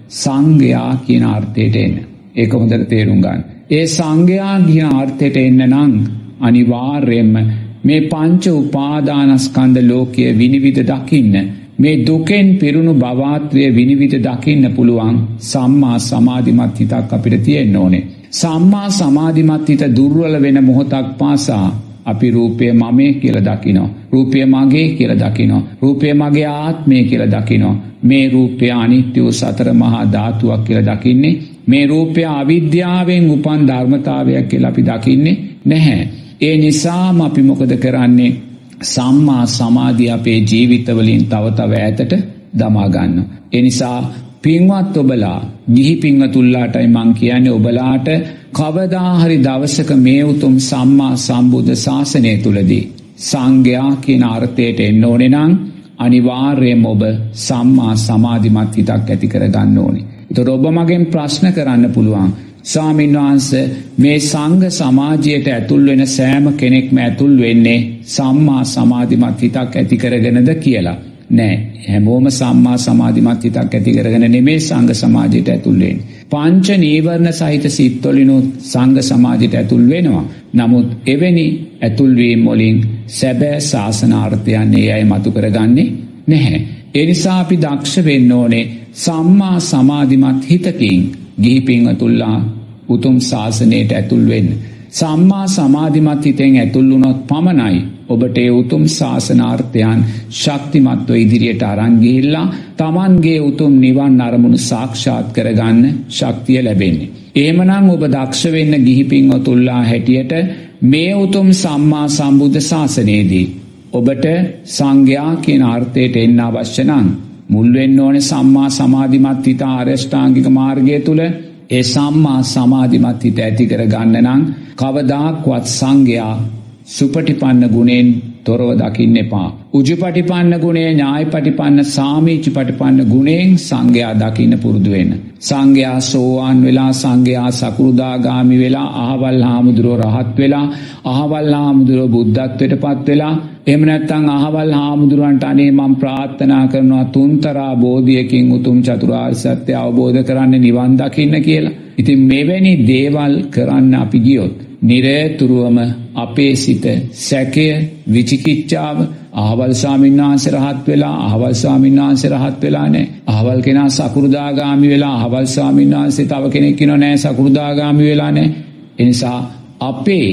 සංඝයා කියන අර්ථයට එන්න. ඒක හොඳට තේරුම් ගන්න. ඒ සංඝයා කියන අර්ථයට එන්න නම් අනිවාර්යයෙන්ම මේ පංච උපාදානස්කන්ධ ලෝකයේ විනිවිද දකින්න, මේ දුකෙන් පිරුණු භවත්‍රය විනිවිද දකින්න පුළුවන් සම්මා සමාධිමත් හිතක් අපිට තියෙන්න ඕනේ. සම්මා සමාධිමත් හිත දුර්වල වෙන මොහොතක් පාසා අපි රූපය මමේ කියලා දකිනවා, රූපය මගේ කියලා දකිනවා, රූපය මගේ ආත්මය කියලා දකිනවා. මේ රූපය අනිත්‍ය වූ සතර මහා ධාතුවක් කියලා දකින්නේ, මේ රූපය අවිද්‍යාවෙන් උපන් ධර්මතාවයක් කියලා අපි දකින්නේ නැහැ. ඒ නිසාම අපි මොකද කරන්නේ? සම්මා සමාධිය අපේ ජීවිතවලින් තව තව ඈතට දමා ගන්න. ඒ නිසා පින්වත් ඔබලා, ගිහි පින්වතුන්ලාටයි මං කියන්නේ, ඔබලාට කවදා හරි දවසක මේ උතුම් සම්මා සම්බුද්ධ ශාසනය තුලදී සංඝයා කියන අර්ථයට එන්න ඕනේ නම් අනිවාර්යයෙන්ම ඔබ සම්මා සමාධිමත් හිතක් ඇති කර ගන්න ඕනේ. ඒතර ඔබ මගෙන් ප්‍රශ්න කරන්න පුළුවන්, ස්වාමීන් වහන්සේ මේ සංඝ සමාජයට ඇතුල් වෙන සෑම කෙනෙක්ම ඇතුල් වෙන්නේ සම්මා සමාධිමත් හිතක් ඇති කරගෙනද කියලා. නෑ, හැමෝම සම්මා සමාධිමත් හිතක් ඇති කරගෙන නෙමෙයි සංඝ සමාජයට ඇතුල් වෙන්නේ. පංච නීවරණ සහිත සිත්වලිනුත් සංඝ සමාජයට ඇතුල් වෙනවා. නමුත් එවැනි ඇතුල්වීම් වලින් සැබෑ ශාසනාර්ථයන් ඒ අය මතු කරගන්නේ නැහැ. ඒ නිසා අපි දක්ෂ වෙන්න ඕනේ සම්මා සමාධිමත් හිතකින් ගිහි පින්වතුන්ලා උතුම් ශාසනයට ඇතුල් වෙන්න. සම්මා සමාධිමත් හිතෙන් ඇතුල් වුණොත් පමණයි ඔබට ඒ උතුම් ශාසනාර්ථයන් ශක්තිමත්ව ඉදිරියට අරන් ගිහිල්ලා Tamanගේ උතුම් නිවන් අරමුණු සාක්ෂාත් කරගන්න ශක්තිය ලැබෙන්නේ. එහෙමනම් ඔබ දක්ෂ වෙන්න ගිහි පින්වතුන්ලා හැටියට මේ උතුම් සම්මා සම්බුද්ධ ශාසනයේදී ඔබට සංඝයා කියන අර්ථයට එන්න අවශ්‍ය නම් මුල් වෙන්න ඕනේ සම්මා සමාධිමත් හිත ආරෂ්ඨාංගික මාර්ගය තුල. ඒ සම්මා සමාධිමත් හිත ඇති කර ගන්න නම් කවදාක්වත් සංඝයා සුපටිපන්න ගුණෙන් තොරව දකින්න එපා. උජුපටිපන්න ගුණය, ඥායපටිපන්න, සාමීචිපටිපන්න ගුණෙන් සංඝයා දකින්න පුරුදු වෙන්න. සංඝයා සෝවාන් වෙලා, සංඝයා සකෘදාගාමි වෙලා, අහවල් හාමුදුරුවෝ රහත් වෙලා, අහවල් හාමුදුරුවෝ බුද්ධත්වයට පත් වෙලා, එහෙම නැත්නම් අහවල් හාමුදුරුවන්ට අනේ මම ප්‍රාර්ථනා කරනවා තුන්තරා බෝධියකින් උතුම් චතුරාර්ය සත්‍ය අවබෝධ කරන්න, නිවන් දකින්න කියලා. ඉතින් මෙවැනි දේවල් කරන්න අපි ගියොත් නිරතුරුවම අපේ සිත සැකය, විචිකිච්ඡාව, අහවල් ස්වාමීන් වහන්සේ රහත් වෙලා, අහවල් ස්වාමීන් වහන්සේ රහත් වෙලා නැහැ, අහවල් කෙනා සකෘදාගාමි වෙලා, අහවල් ස්වාමීන් වහන්සේ තව කෙනෙක් ඉන්නව නැහැ සකෘදාගාමි වෙලා නැහැ. ඒ නිසා අපේ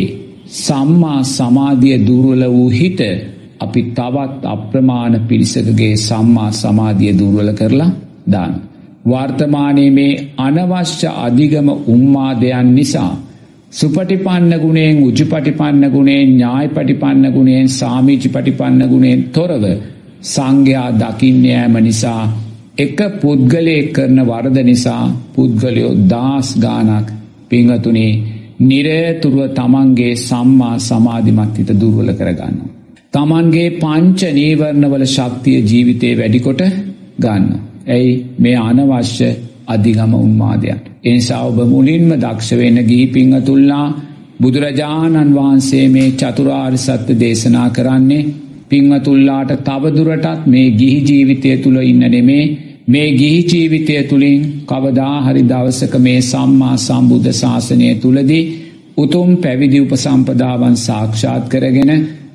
සම්මා සමාධිය දුර්වල වූ හිත අපි තවත් අප්‍රමාණ පිරිසකගේ සම්මා සමාධිය දුර්වල කරලා දාන. වර්තමානයේ මේ අනවශ්‍ය අධිගම උන්මාදයන් නිසා සුපටිපන්න ගුණයෙන්, උජුපටිපන්න ගුණයෙන්, ඥායපටිපන්න ගුණයෙන්, සාමීචිපටිපන්න ගුණයෙන් තොරව සංඝයා දකින්න යාම නිසා, එක පුද්ගලයෙක් කරන වරද නිසා පුද්ගලයෝ දාස් ගානක් පින්වතුනි නිරතුරුව තමන්ගේ සම්මා සමාධිමත් හිත දුර්වල කරගන්නවා. තමන්ගේ පංච නීවරණ වල ශක්තිය ජීවිතේ වැඩි කොට ගන්නවා. ඇයි? මේ අනවශ්‍ය අධිගම උන්මාදයන්. ඒ නිසා ඔබ මුලින්ම දක්ෂ වෙන්න ගිහි පින්වතුන්ලා බුදුරජාණන් වහන්සේ මේ චතුරාර්ය සත්‍ය දේශනා කරන්නේ පින්වතුන්ලාට තවදුරටත් මේ ගිහි ජීවිතය තුල ඉන්න නෙමේ මේ ගිහි ජීවිතය තුලින් කවදා හරි දවසක මේ සම්මා සම්බුද්ධ ශාසනය තුලදී උතුම් පැවිදි උපසම්පදාවන් සාක්ෂාත් කරගෙන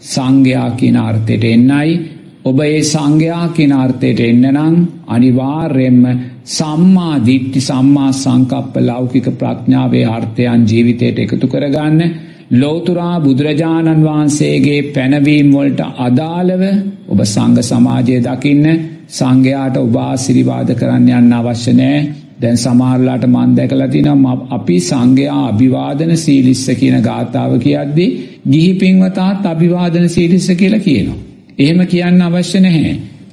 සංඝයා කියන අර්ථයට එන්නයි. ඔබ ඒ සංඝයා කියන අර්ථයට එන්න නම් අනිවාර්යයෙන්ම සම්මා දිට්ඨි සම්මා සංකප්ප ලෞකික ප්‍රඥාවේ අර්ථයන් ජීවිතයට එකතු කරගන්න. ලෝතුරා බුදුරජාණන් වහන්සේගේ පැනවීම් වලට අදාළව ඔබ සංඝ සමාජය දකින්න. සංඝයාට ඔබ ආශිර්වාද කරන්න යන්න අවශ්‍ය නැහැ. දැන් සමහරලාට මම දැකලා තිනවා අපි සංඝයා අභිවාදන සීලිස්ස කියන ගාථාව කියද්දී ගිහි පින්වතාත් අභිවාදන සීලිස්ස කියලා කියනවා. එහෙම කියන්න අවශ්‍ය නැහැ.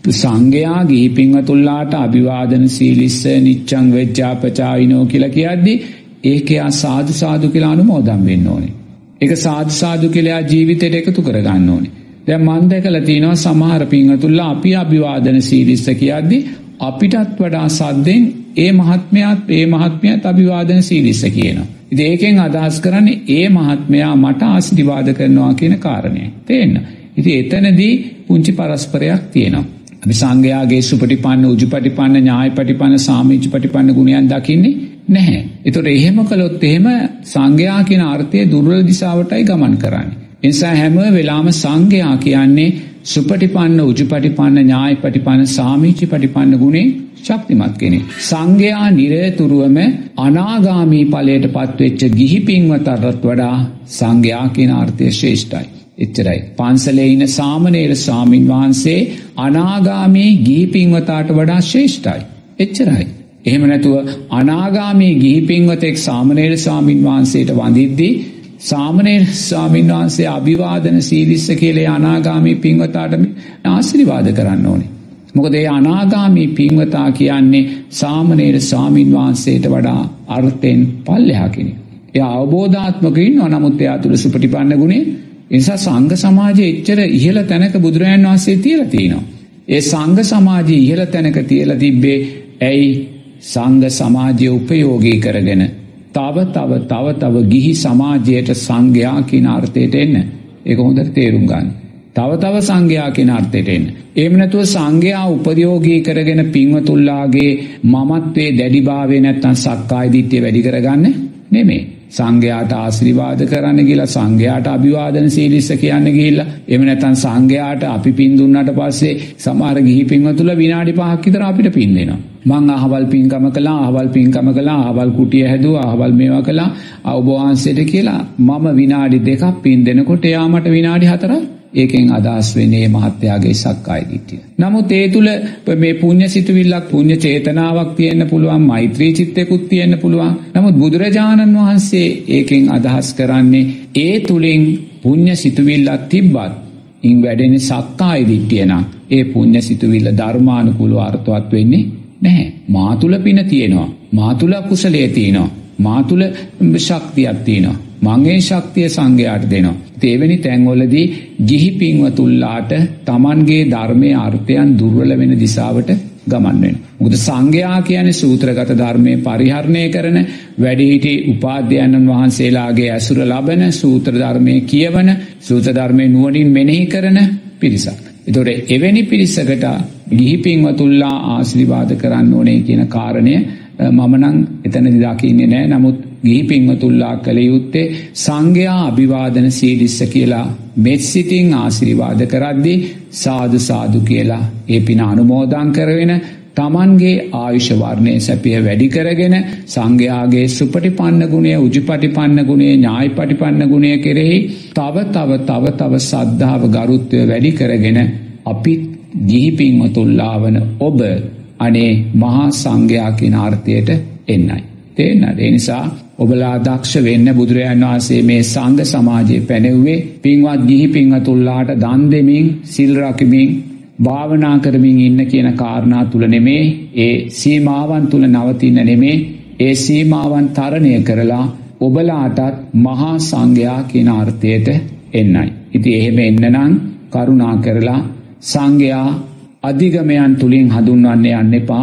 සංඝයා ගිහි පින්වතුන්ලාට අභිවාදන සීලිස්ස නිච්ඡං වෙජ්ජාපචායිනෝ කියලා කියද්දී ඒකයා සාදු සාදු කියලා අනුමෝදන් වෙන්න ඕනේ. ඒක සාදු සාදු කියලා ජීවිතයට එකතු කරගන්න ඕනේ. දැන් මම දැකලා තිනවා සමහර පින්වතුන්ලා අපි අභිවාදන සීලිස්ස කියද්දී අපිටත් වඩා සද්දෙන් ඒ මහත්මයාත් ඒ මහත්මයාත් අභිවාදන සීලිස්ස කියනවා. ඉතින් ඒකෙන් අදහස් කරන්නේ ඒ මහත්මයා මට ආශිර්වාද කරනවා කියන කාරණය. තේන්න. ඉතින් එතනදී පුංචි පරස්පරයක් තියෙනවා. අපි සංඝයාගේ සුපටිපන්න උජුපටිපන්න ඥායපටිපන්න සාමීචපටිපන්න ගුණයන් දකින්නේ නැහැ. ඒතකොට එහෙම කළොත් එහෙම සංඝයා කියන අර්ථය දුර්වල දිශාවටයි ගමන් කරන්නේ. ඒ නිසා හැම වෙලාවම සංඝයා කියන්නේ සුපටිපන්න උජුපටිපන්න ඥායපටිපන්න සාමීචපටිපන්න ගුණේ ශක්තිමත් කෙනෙක්. සංඝයා නිරතුරුවම අනාගාමී ඵලයට පත්වෙච්ච ගිහි පින්වතටත් වඩා සංඝයා කියන අර්ථය ශ්‍රේෂ්ඨයි. එච්චරයි. පන්සලේ ඉන්න සාමණේර ස්වාමින් වහන්සේ අනාගාමී ගිහි පින්වතාට වඩා ශ්‍රේෂ්ඨයි. එච්චරයි. එහෙම නැතුව අනාගාමී ගිහි පින්වතෙක් සාමණේර ස්වාමින් වහන්සේට වඳිද්දී සාමණේර ස්වාමින් වහන්සේ අභිවාදන සීලිස්ස කියලා අනාගාමී පින්වතාට ආශිර්වාද කරන්න ඕනේ. මොකද ඒ අනාගාමී පින්වතා කියන්නේ සාමණේර ස්වාමින් වහන්සේට වඩා අර්ථයෙන් පල්ලෙහා කෙනෙක්. එයා අවබෝධාත්මක ඉන්නවා. නමුත් එයා තුල සුපටිපන්න ගුණේ ඒ නිසා සංඝ සමාජයේ එච්චර ඉහළ තැනක බුදුරජාණන් වහන්සේ තියලා තිනවා. ඒ සංඝ සමාජයේ ඉහළ තැනක තියලා තිබ්බේ ඇයි? සංඝ සමාජය උපයෝගී කරගෙන තව තව තව තව ගිහි සමාජයට සංඝයා කියන අර්ථයට එන්න. ඒක හොඳට තේරුම් ගන්න. තව තව සංඝයා කියන අර්ථයට එන්න. එහෙම නැතුව සංඝයා උපයෝගී කරගෙන පින්වතුන්ලාගේ මමත්වයේ දැඩිභාවය නැත්තම් සක්කාය දිට්ඨිය වැඩි කරගන්න නෙමෙයි. සංඝයාට ආශිර්වාද කරන්න ගිහලා සංඝයාට අභිවාදන සීලිස්ස කියන්න ගිහිල්ලා එහෙම නැත්නම් සංඝයාට අපි පින් දුන්නාට පස්සේ සමහර ගිහි පින්වතුන්ලා විනාඩි පහක් විතර අපිට පින් දෙනවා. මං අහවල් පින්කම කළා, අහවල් පින්කම කළා, අහවල් කුටිය හැදුවා, අහවල් මේවා කළා, ඔබ වහන්සේට කියලා මම විනාඩි දෙකක් පින් දෙනකොට එයා මට විනාඩි හතරක්. ඒකෙන් අදහස් වෙන්නේ මහත්යාගේ සක්කාය දිට්ඨිය. නමුත් ඒ තුල මේ පුණ්‍ය සිතුවිල්ලක්, පුණ්‍ය චේතනාවක් තියෙන්න පුළුවන්, මෛත්‍රී චිත්තයකුත් තියෙන්න පුළුවන්. නමුත් බුදුරජාණන් වහන්සේ ඒකෙන් අදහස් කරන්නේ ඒ තුලින් පුණ්‍ය සිතුවිල්ලක් තිබ්බත් ඉන් වැඩෙන සක්කාය දිට්ඨිය නම් ඒ පුණ්‍ය සිතුවිල්ල ධර්මානුකූලව අර්ථවත් වෙන්නේ නැහැ. මා තුල පින තියෙනවා, මා තුල කුසලයේ තියෙනවා, මා තුල ශක්තියක් තියෙනවා. මගේ ශක්තිය සංඝයාට දෙනවා. තේවෙනි තැන්වලදී ගිහි පින්වතුන්ලාට Tamanගේ ධර්මයේ අර්ථයන් දුර්වල වෙන දිශාවට ගමන් වෙනවා. මොකද සංඝයා කියන්නේ සූත්‍රගත ධර්මයේ පරිහරණය කරන වැඩිහිටි උපාධ්‍යයන්න් වහන්සේලාගේ ඇසුර ලබන සූත්‍ර ධර්මයේ කියවන සූත්‍ර ධර්මයේ නුවණින් මෙනෙහි කරන පිරිසක්. ඒතොර එවැනි පිරිසකට ගිහි පින්වතුන්ලා ආශිර්වාද කරන්න ඕනේ කියන කාරණය මම නම් එතනදී දකින්නේ නැහැ. නමුත් ගිහි පින්වතුන්ලා කළ යුත්තේ සංඝයා අභිවාදන සීලිස්ස කියලා මෙත්සිතින් ආශිර්වාද කරද්දී සාදු සාදු කියලා ඒ පින අනුමෝදන් කරගෙන තමන්ගේ ආයුෂ වර්ණයේ සැපය වැඩි කරගෙන සංඝයාගේ සුපටිපන්න ගුණය, උජුපටිපන්න ගුණය, ඥායපටිපන්න ගුණය කෙරෙහි තව තව තව තව සද්ධාව ගරුත්වය වැඩි කරගෙන අපි ගිහි පින්වතුන්ලා වන ඔබ අනේ මහා සංඝයා කියන අර්ථයට එන්නයි. තේරෙනවද? ඒ නිසා ඔබලා දක්ෂ වෙන්න බුදුරජාණන් වහන්සේ මේ සංඝ සමාජයේ පැනෙව්වේ පින්වත් ගිහි පින්වතුන්ලාට දන් දෙමින්, සිල් රකිමින්, භාවනා කරමින් ඉන්න කියන කාරණා තුල නෙමේ, ඒ සීමාවන් තුල නවතින නෙමේ, ඒ සීමාවන් තරණය කරලා ඔබලාටත් මහා සංඝයා කියන අර්ථයට එන්නයි. ඉතින් එහෙම එන්න නම් කරුණා කරලා සංඝයා අධිගමයන් තුලින් හඳුන්වන්න යන්න එපා.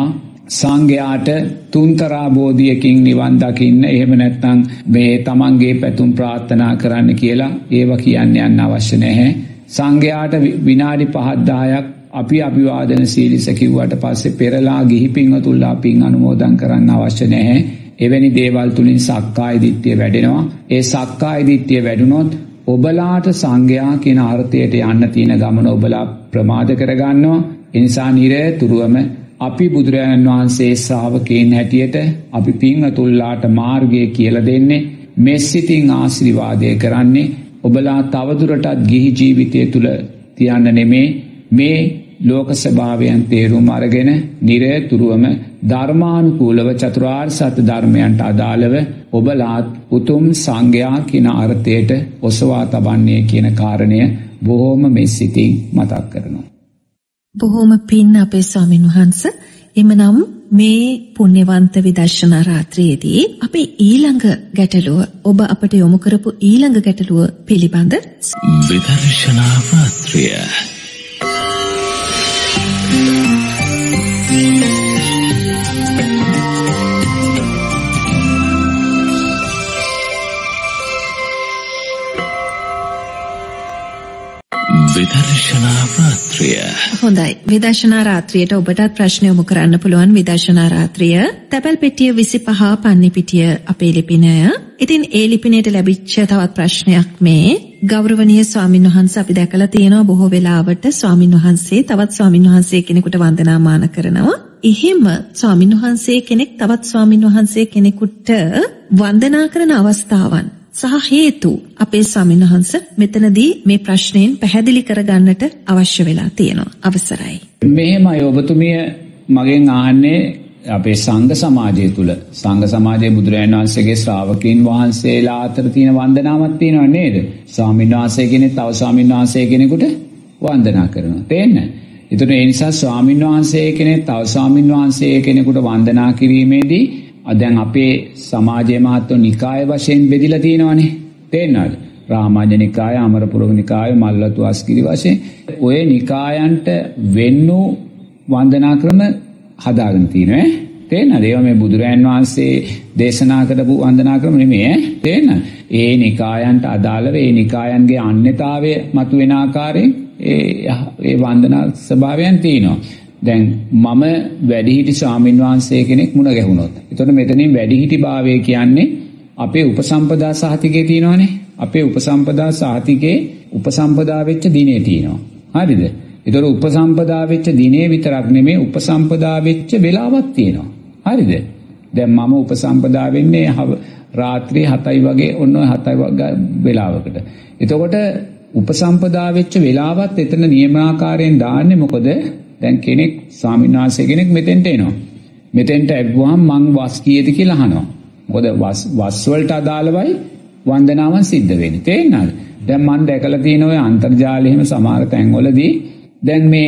සංඝයාට තුන්තරා බෝධියකින් නිවන් දකින්න එහෙම නැත්නම් මේ තමන්ගේ පැතුම් ප්‍රාර්ථනා කරන්න කියලා ඒව කියන්න යන්න අවශ්‍ය නැහැ. සංඝයාට විනාඩි පහක් දහයක් අපි අභිවාදන සීලිස කිව්වට පස්සේ පෙරලා ගිහි පින්වතුන්ලා පින් අනුමෝදන් කරන්න අවශ්‍ය නැහැ. එවැනි දේවල් තුලින් සක්කාය දිට්ඨිය වැඩෙනවා. ඒ සක්කාය දිට්ඨිය වැඩුණොත් ඔබලාට සංඝයා කියන අර්ථයට යන්න තියෙන ගමන ඔබලා ප්‍රමාද කරගන්නවා. ඒ නිසා නිරතුරුවම අපි බුදුරජාණන් වහන්සේ ශ්‍රාවකයන් හැටියට අපි පින්වතුන්ලාට මාර්ගය කියලා දෙන්නේ මෙසිතින් ආශිර්වාදය කරන්නේ ඔබලා තවදුරටත් ගිහි ජීවිතය තුළ තියන්න නෙමේ මේ ලෝක ස්වභාවයන් තේරුම් අරගෙන නිරතුරුවම ධර්මානුකූලව චතුරාර්ය සත්‍ය ධර්මයන්ට අදාළව ඔබලාත් උතුම් සංඝයා කියන අර්ථයට ඔසවා තබන්නේ කියන කාරණය බොහෝම මෙසිතින් මතක් කරනවා. බොහෝම පින් අපේ ස්වාමින් වහන්ස. එමනම් මේ පුණ්‍යවන්ත විදර්ශනා රාත්‍රියේදී අපේ ඊළඟ ගැටලුව ඔබ අපට යොමු කරපු ඊළඟ ගැටලුව පිළිබඳ විදර්ශනා රාත්‍රිය. විදර්ශනා රාත්‍රිය. හොඳයි. විදර්ශනා රාත්‍රියට ඔබටත් ප්‍රශ්න යොමු කරන්න පුළුවන්. විදර්ශනා රාත්‍රිය තැපැල් පෙට්ටිය විසිපහ පන්නි පිටිය අපේ ලිපිනය. ඉතින් ඒ ලිපිනයට ලැබිච්ච තවත් ප්‍රශ්නයක් මේ ගෞරවනීය ස්වාමින් වහන්සේ අපි දැකලා තියෙනවා බොහෝ වෙලාවට ස්වාමින් වහන්සේ තවත් ස්වාමින් වහන්සේ කෙනෙකුට වන්දනාමාන කරනවා. එහෙම ස්වාමින් වහන්සේ කෙනෙක් තවත් ස්වාමින් වහන්සේ කෙනෙකුට වන්දනා කරන අවස්ථාවන් සහ හේතු අපේ ස්වාමීන් වහන්සේ මෙතනදී මේ ප්‍රශ්නයෙන් පැහැදිලි කරගන්නට අවශ්‍ය වෙලා තියෙනවා. අවසරයි. මෙහෙමයි ඔබතුමිය මගෙන් අහන්නේ අපේ සංඝ සමාජය තුල සංඝ සමාජයේ බුදුරජාණන් වහන්සේගේ ශ්‍රාවකයන් වහන්සේලා අතර තියෙන වන්දනාවක් තියෙනව නේද? ස්වාමීන් වහන්සේ කෙනෙක් තව ස්වාමීන් වහන්සේ කෙනෙකුට වන්දනා කරනවා. තේන්නේ? ඒතර ඒ නිසා ස්වාමීන් වහන්සේ කෙනෙක් තව ස්වාමීන් වහන්සේ කෙනෙකුට වන්දනා කිරීමේදී දැන් අපේ සමාජයේ මහත්ව නිකාය වශයෙන් බෙදිලා තියෙනවානේ. තේරෙනවද? රාමාජ නිකාය, අමරපුරක නිකාය, මල්වතු අස්කිරි වශයෙන් ඔය නිකායන්ට වෙන්නු වන්දනා ක්‍රම හදාගෙන තියෙනවා. තේරෙනවද? ඒවා මේ බුදුරයන් වහන්සේ දේශනා කරපු වන්දනා ක්‍රම නෙමෙයි ඈ. තේරෙනවද? ඒ නිකායන්ට අදාළව ඒ නිකායන්ගේ අන්‍යතාවය මතුවෙන ආකාරයෙන් ඒ ඒ වන්දනා ස්වභාවයන් තියෙනවා. දැන් මම වැඩිහිටි ස්වාමීන් වහන්සේ කෙනෙක් මුණ ගැහුණොත්. එතකොට මෙතනින් වැඩිහිටි භාවය කියන්නේ අපේ උපසම්පදා සහතිකේ තියෙනවානේ. අපේ උපසම්පදා සහතිකේ උපසම්පදා වෙච්ච දිනේ තියෙනවා. හරිද? ඒතකොට උපසම්පදා වෙච්ච දිනේ විතරක් නෙමෙයි උපසම්පදා වෙච්ච වෙලාවක් තියෙනවා. හරිද? දැන් මම උපසම්පදා වෙන්නේ රාත්‍රී හතයි වගේ ඔන්න හතයි වගේ වෙලාවකට. එතකොට උපසම්පදා වෙච්ච වෙලාවත් එතන නියමාකාරයෙන් දාන්නේ මොකද? දැන් කෙනෙක් ස්වාමීන් වහන්සේ කෙනෙක් මෙතෙන්ට එනවා. මෙතෙන්ට ඇවිවාම මං වස් කීයද කියලා අහනවා. මොකද වස් වස් වලට අදාළවයි වන්දනාවන් සිද්ධ වෙන්නේ. තේරෙනවද? දැන් මම දැකලා තියෙන ඔය අන්තර්ජාලයේ හැම සමහර තැන්වලදී දැන් මේ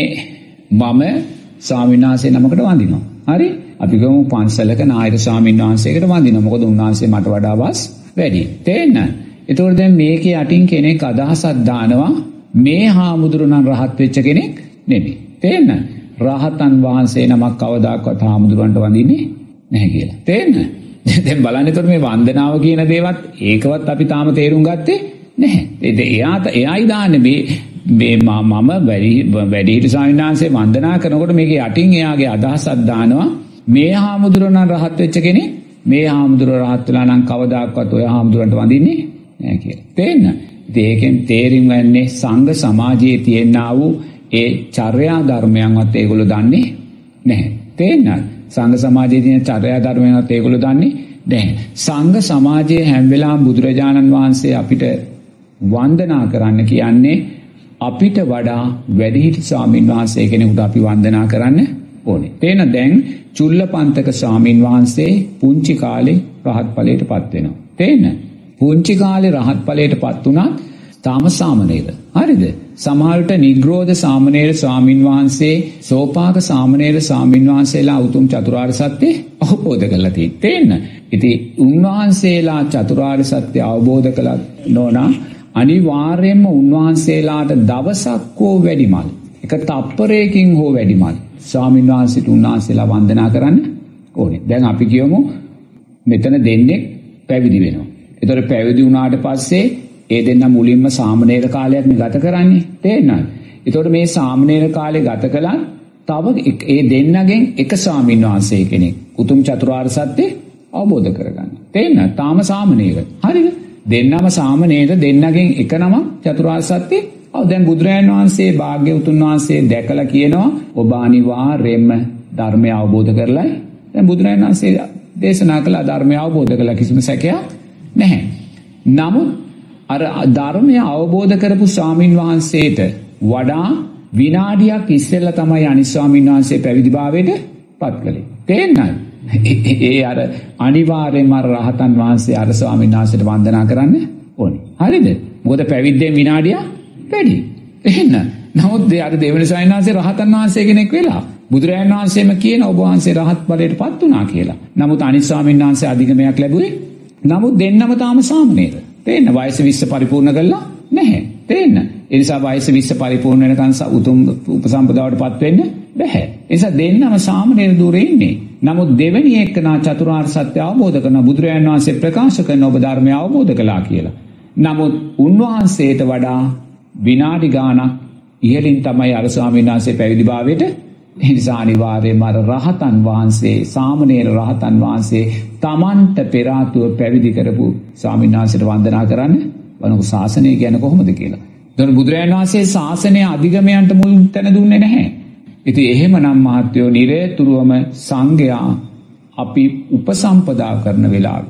මම ස්වාමීන් වහන්සේ නමකට වඳිනවා. හරි? අපි ගමු පන්සලක නායක ස්වාමීන් වහන්සේකට වඳිනවා. මොකද උන්වහන්සේ මට වඩා වස් වැඩි. තේරෙනවද? ඒතකොට දැන් මේකේ යටින් කෙනෙක් අදහසක් දානවා මේ හාමුදුරුවෝ රහත් වෙච්ච කෙනෙක් නෙමෙයි. තේන්න රහතන් වහන්සේ නමක් කවදාකවත් හාමුදුරන්ට වඳින්නේ නැහැ කියලා. තේන්න? දැන් බලන්න එතකොට මේ වන්දනාව කියන දේවත් ඒකවත් අපි තාම තේරුම් ගත්තේ නැහැ. ඒ එයාට එයයි දාන්නේ මේ මේ මම වැඩි වැඩිහිටි ස්වාමීන් වහන්සේ වන්දනා කරනකොට මේකේ යටින් එයාගේ අදහසක් දානවා මේ හාමුදුරන් රහත් වෙච්ච කෙනෙක් මේ හාමුදුර රහත් වෙලා නම් කවදාකවත් ඔය හාමුදුරන්ට වඳින්නේ නැහැ කියලා. තේන්න? ඉතින් ඒකෙන් තේරින් වෙන්නේ සංඝ සමාජයේ තියෙනා වූ ඒ චර්යා ධර්මයන්වත් ඒගොල්ලෝ දන්නේ නැහැ. තේරෙනවද? සංඝ සමාජයේ තියෙන චර්යා ධර්මයන්වත් ඒගොල්ලෝ දන්නේ නැහැ. සංඝ සමාජයේ හැම වෙලාවම බුදුරජාණන් වහන්සේ අපිට වන්දනා කරන්න කියන්නේ අපිට වඩා වැඩිහිටි ස්වාමීන් වහන්සේ කෙනෙකුට අපි වන්දනා කරන්න ඕනේ. තේන දැන් චුල්ලපන්තක ස්වාමීන් වහන්සේ පුංචි කාලේ රහත් ඵලයට පත් වෙනවා. තේන්න? පුංචි කාලේ රහත් ඵලයට පත් වුණා තාම සාමණේර. හරිද? සමහරට නිග්‍රෝධ සාමණේර ස්වාමින් වහන්සේ සෝපාක සාමණේර ස්වාමින් වහන්සේලා උතුම් චතුරාර්ය සත්‍ය අවබෝධ කරලා තියෙන්න. ඉතින් උන්වහන්සේලා චතුරාර්ය සත්‍ය අවබෝධ කළා නෝනා අනිවාර්යයෙන්ම උන්වහන්සේලාට දවසක් හෝ වැඩිමල් එක තප්පරයකින් හෝ වැඩිමල් ස්වාමින් වහන්සේට උන්වහන්සේලා වන්දනා කරන්න ඕනේ. දැන් අපි කියමු මෙතන දෙන්නේ පැවිදි වෙනවා. ඒතකොට පැවිදි වුණාට පස්සේ ඒ දෙන්න මුලින්ම සාමණේර කාලයක් නේ ගත කරන්නේ. තේරෙනවද? ඒතකොට මේ සාමණේර කාලේ ගත කළා තව ඒ දෙන්නගෙන් එක ස්වාමීන් වහන්සේ කෙනෙක් උතුම් චතුරාර්ය සත්‍ය අවබෝධ කරගන්න. තේරෙනවද? තාම සාමණේර. හරිද? දෙන්නම සාමණේර දෙන්නගෙන් එක නම චතුරාර්ය සත්‍ය. ඔව් දැන් බුදුරජාණන් වහන්සේ භාග්‍යවතුන් වහන්සේ දැකලා කියනවා ඔබ අනිවාර්යයෙන්ම ධර්මය අවබෝධ කරලා දැන් බුදුරජාණන් වහන්සේ දේශනා කළ ධර්මය අවබෝධ කළා කිසිම සැකයක් නැහැ. නමුත් අර ධර්මය අවබෝධ කරපු ස්වාමින් වහන්සේට වඩා විනාඩියක් ඉස්සෙල්ලා තමයි අනිත් ස්වාමින් වහන්සේ පැවිදිභාවයට පත් කළේ. තේරෙනවද? ඒ අර අනිවාර්යයෙන්ම රහතන් වහන්සේ අර ස්වාමින් වහන්සේට වන්දනා කරන්න ඕනේ. හරිද? මොකද පැවිද්දෙන් විනාඩියක් වැඩි. එහෙනම් නමුත් අර දෙවෙනි ස්වාමීන් වහන්සේ රහතන් වහන්සේ කෙනෙක් වෙලා බුදුරජාණන් වහන්සේම කියන ඔබ වහන්සේ රහත් ඵලයට පත් වුණා කියලා. නමුත් අනිත් ස්වාමීන් වහන්සේ අධිගමයක් ලැබුවේ. නමුත් දෙන්නම තාම සාමණේර. තේන්න වයස විස්ස පරිපූර්ණ කළා නැහැ. තේන්න. ඒ නිසා වයස විස්ස පරිපූර්ණ වෙනකන් උතුම් උපසම්පදාවට පත් වෙන්න බැහැ. ඒ නිසා දෙන්නම සාමණේර ධූරේ ඉන්නේ. නමුත් දෙවෙනි එක්කනා චතුරාර්ය සත්‍ය අවබෝධ කරන බුදුරජාණන් වහන්සේ ප්‍රකාශ කරන ඔබ ධර්මය අවබෝධ කළා කියලා. නමුත් උන්වහන්සේට වඩා විනාඩි ගාණක් ඉහළින් තමයි අර ස්වාමීන් වහන්සේ පැවිදිභාවයට. ඒ නිසා අනිවාර්යයෙන්ම අර රහතන් වහන්සේ සාමණේර රහතන් වහන්සේ තමන්ට පෙර ආතුව පැවිදි කරපු ස්වාමීන් වහන්සේට වන්දනා කරන්න වනකු ශාසනය කියන්නේ කොහොමද කියලා. එතකොට බුදුරජාණන් වහන්සේ ශාසනය අධිගමයන්ට මුල් තැන දුන්නේ නැහැ. ඉතින් එහෙමනම් මහත්වෝ නිරේතුරුවම සංඝයා අපි උපසම්පදා කරන වෙලාවේ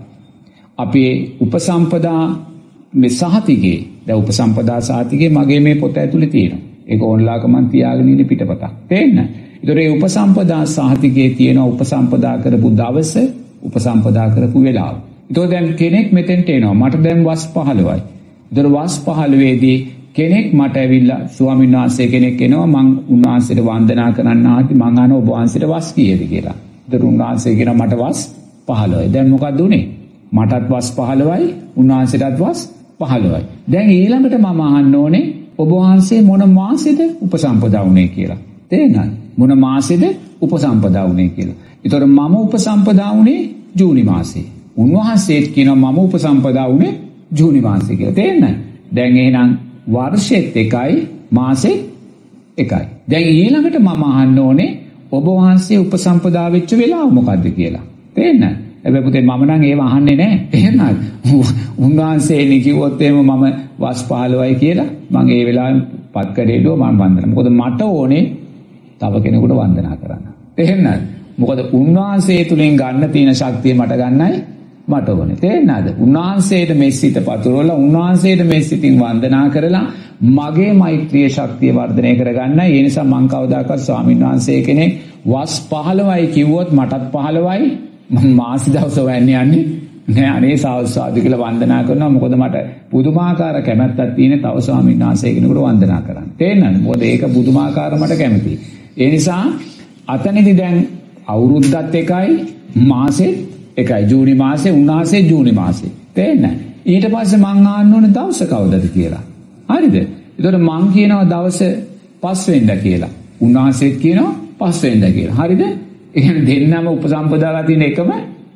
අපේ උපසම්පදා මේ සහතිකේ දැන් උපසම්පදා සහතිකේ මගේ මේ පොත ඇතුලේ තියෙනවා. ඒක ඕන්ලාක මන් තියාගෙන ඉන්නේ පිටපතක්. තේන්න. ඒතර ඒ උපසම්පදා සහතිකේ තියෙන උපසම්පදා කරපු දවස උපසම්පදා කරපු වෙලාව. ඒතකොට දැන් කෙනෙක් මෙතෙන්ට එනවා. මට දැන් වස් පහළොවයි. ඒතර වස් පහළොවේ දී කෙනෙක් මට ඇවිල්ලා ස්වාමීන් වහන්සේ කෙනෙක් එනවා මං උන්වහන්සේට වන්දනා කරන්න ආති මං අහනවා ඔබ වහන්සේට වස් කීයද කියලා. ඒතර උන්වහන්සේ කියනවා මට වස් පහළොවයි. දැන් මොකක්ද උනේ? මටත් වස් පහළොවයි උන්වහන්සේටත් වස් පහළොවයි. දැන් ඊළඟට මම අහන්න ඕනේ ඔබ වහන්සේ මොන මාසෙද උපසම්පදා වුනේ කියලා. තේරෙනවද? මොන මාසෙද උපසම්පදා වුනේ කියලා. ඒතර මම උපසම්පදා වුනේ ජූනි මාසේ. උන්වහන්සේත් කියනවා මම උපසම්පදා වුනේ ජූනි මාසේ කියලා. තේරෙනවද? දැන් එහෙනම් වර්ෂෙත් එකයි මාසෙත් එකයි. දැන් ඊළඟට මම අහන්න ඕනේ ඔබ වහන්සේ උපසම්පදා වෙච්ච වෙලාව මොකද්ද කියලා. තේරෙනවද? හැබැයි පුතේ මම නම් ඒව අහන්නේ නැහැ. තේරෙනවද? උන්වහන්සේ කිව්වොත් එහෙම මම වස් පහළොවයි කියලා මම ඒ වෙලාවෙන් පත් කරේලුව මම වන්දනා. මොකද මට ඕනේ තව කෙනෙකුට වන්දනා කරන්න. තේරෙනවද? මොකද උන්වහන්සේ තුලින් ගන්න තියෙන ශක්තිය මට ගන්නයි මට ඕනේ. තේරෙනවද? උන්වහන්සේට මේ සිත පතුරවලා උන්වහන්සේට මේ සිතින් වන්දනා කරලා මගේ මෛත්‍රිය ශක්තිය වර්ධනය කරගන්නයි. ඒ නිසා මං කවදාකවත් ස්වාමීන් වහන්සේ කෙනෙක් වස් පහළොවයි කිව්වොත් මටත් පහළොවයි මාසි දවස හොයන්නේ යන්නේ නෑ. අනේ සාදු කියලා වන්දනා කරනවා. මොකද මට පුදුමාකාර කැමැත්තක් තියෙන තව ස්වාමීන් වහන්සේ කෙනෙකුට වන්දනා කරන්න. තේරෙනවද? මොකද ඒක පුදුමාකාර මට කැමතියි. ඒ නිසා අතනදි දැන් අවුරුද්දත් එකයි මාසෙත් එකයි. ජූනි මාසේ උන්වහන්සේ ජූනි මාසේ. තේරෙනවද? ඊට පස්සේ මං ආන්න ඕනේ දවස කවදද කියලා. හරිද? ඒතකොට මං කියනවා දවස පස්වෙනිදා කියලා. උන්වහන්සේත් කියනවා පස්වෙනිදා කියලා. හරිද? ඒ කියන්නේ දෙන්නම උපසම්පදාලා තියෙන එකම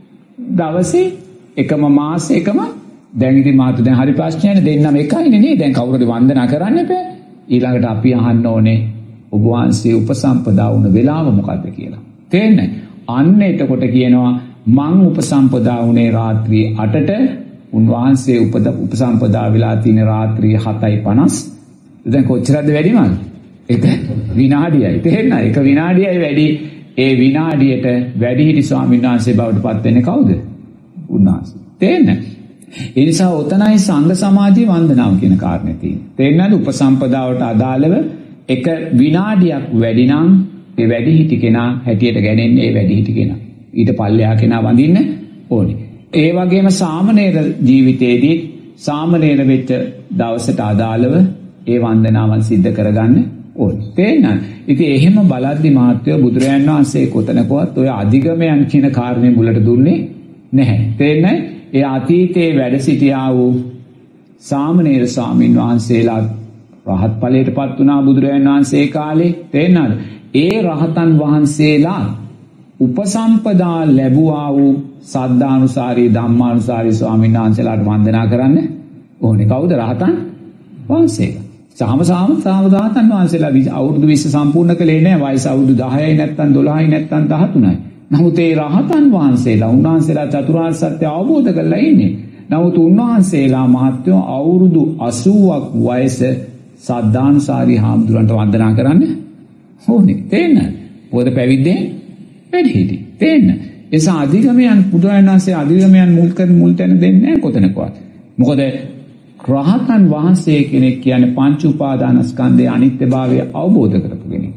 දවසේ එකම මාසේ එකම දැන් ඉතින් මාතු දැන් හරි ප්‍රශ්නයනේ දෙන්නම එකයිනේ නේ. දැන් කවුරුද වන්දනා කරන්න එපා. ඊළඟට අපි අහන්න ඕනේ ඔබ වහන්සේ උපසම්පදා වුණ වෙලාව මොකද්ද කියලා. තේරෙන්නේ? අන්න එතකොට කියනවා මං උපසම්පදා වුණේ රාත්‍රී අටට උන්වහන්සේ උපද උපසම්පදා වෙලා තියෙන රාත්‍රී හතයි පනස්. දැන් කොච්චරද වැඩිමද? එක විනාඩියයි. තේරෙනවද? එක විනාඩියයි වැඩි. ඒ විනාඩියට වැඩිහිටි ස්වාමීන් වහන්සේ බවට පත් වෙන්නේ කවුද? උන්වහන්සේ. තේරෙනවද? ඒ නිසා උතනයි සංඝ සමාධිය වන්දනාව කියන කාරණේ තියෙන්නේ. තේරෙනවද? උපසම්පදාවට අදාළව එක විනාඩියක් වැඩි නම් ඒ වැඩිහිටි කෙනා හැටියට ගණන්නේ ඒ වැඩිහිටි කෙනා. ඊට පල්ලෙහා කෙනා වඳින්න ඕනේ. ඒ වගේම සාමණේර ජීවිතයේදී සාමණේර වෙච්ච දවසට අදාළව ඒ වන්දනාවන් සිද්ධ කරගන්න ඕනේ. තේරෙනවද? ඉතින් එහෙම බලද්දි මහත්වෝ බුදුරජාණන් වහන්සේ කොතනකවත් ඔය අධිගමයන් කියන කාරණේ මුලට දුන්නේ නැහැ. තේරෙනවද? ඒ අතීතයේ වැඩ සිටියා වූ සාමණේර ස්වාමීන් වහන්සේලා රහත් ඵලයටපත් වුණා බුදුරජාණන් වහන්සේ කාලේ. තේරෙනවද? ඒ රහතන් වහන්සේලා උපසම්පදා ලැබුවා වූ සද්ධානුසාරී ධම්මානුසාරී ස්වාමීන් වහන්සේලාට වන්දනා කරන්න ඕනේ. කවුද? රහතන් වහන්සේලා. සාම සාම සාම රහතන් වහන්සේලා අවුරුදු විස්ස සම්පූර්ණ කළේ නැහැ. වයස අවුරුදු දහයයි නැත්නම් දොළහයි නැත්නම් දහතුනයි. නමුත් ඒ රහතන් වහන්සේලා උන්වහන්සේලා චතුරාර්ය සත්‍ය අවබෝධ කරලා ඉන්නේ. නමුත් උන්වහන්සේලා මහත්වෝ අවුරුදු අසූවක් වයස සද්ධානුසාරී හාමුදුරන්ට වන්දනා කරන්න ඕනේ. තේන්න? පොද පැවිද්දේ වැඩි හිටි. තේන්න? එසා අධිගමයන් බුදුරජාණන් වහන්සේ අධිගමයන් මුල් කර මුල් තැන දෙන්නේ නැහැ කොතනකවත්. මොකද රහතන් වහන්සේ කෙනෙක් කියන්නේ පංච උපාදානස්කන්ධයේ අනිත්‍යභාවය අවබෝධ කරපු කෙනෙක්.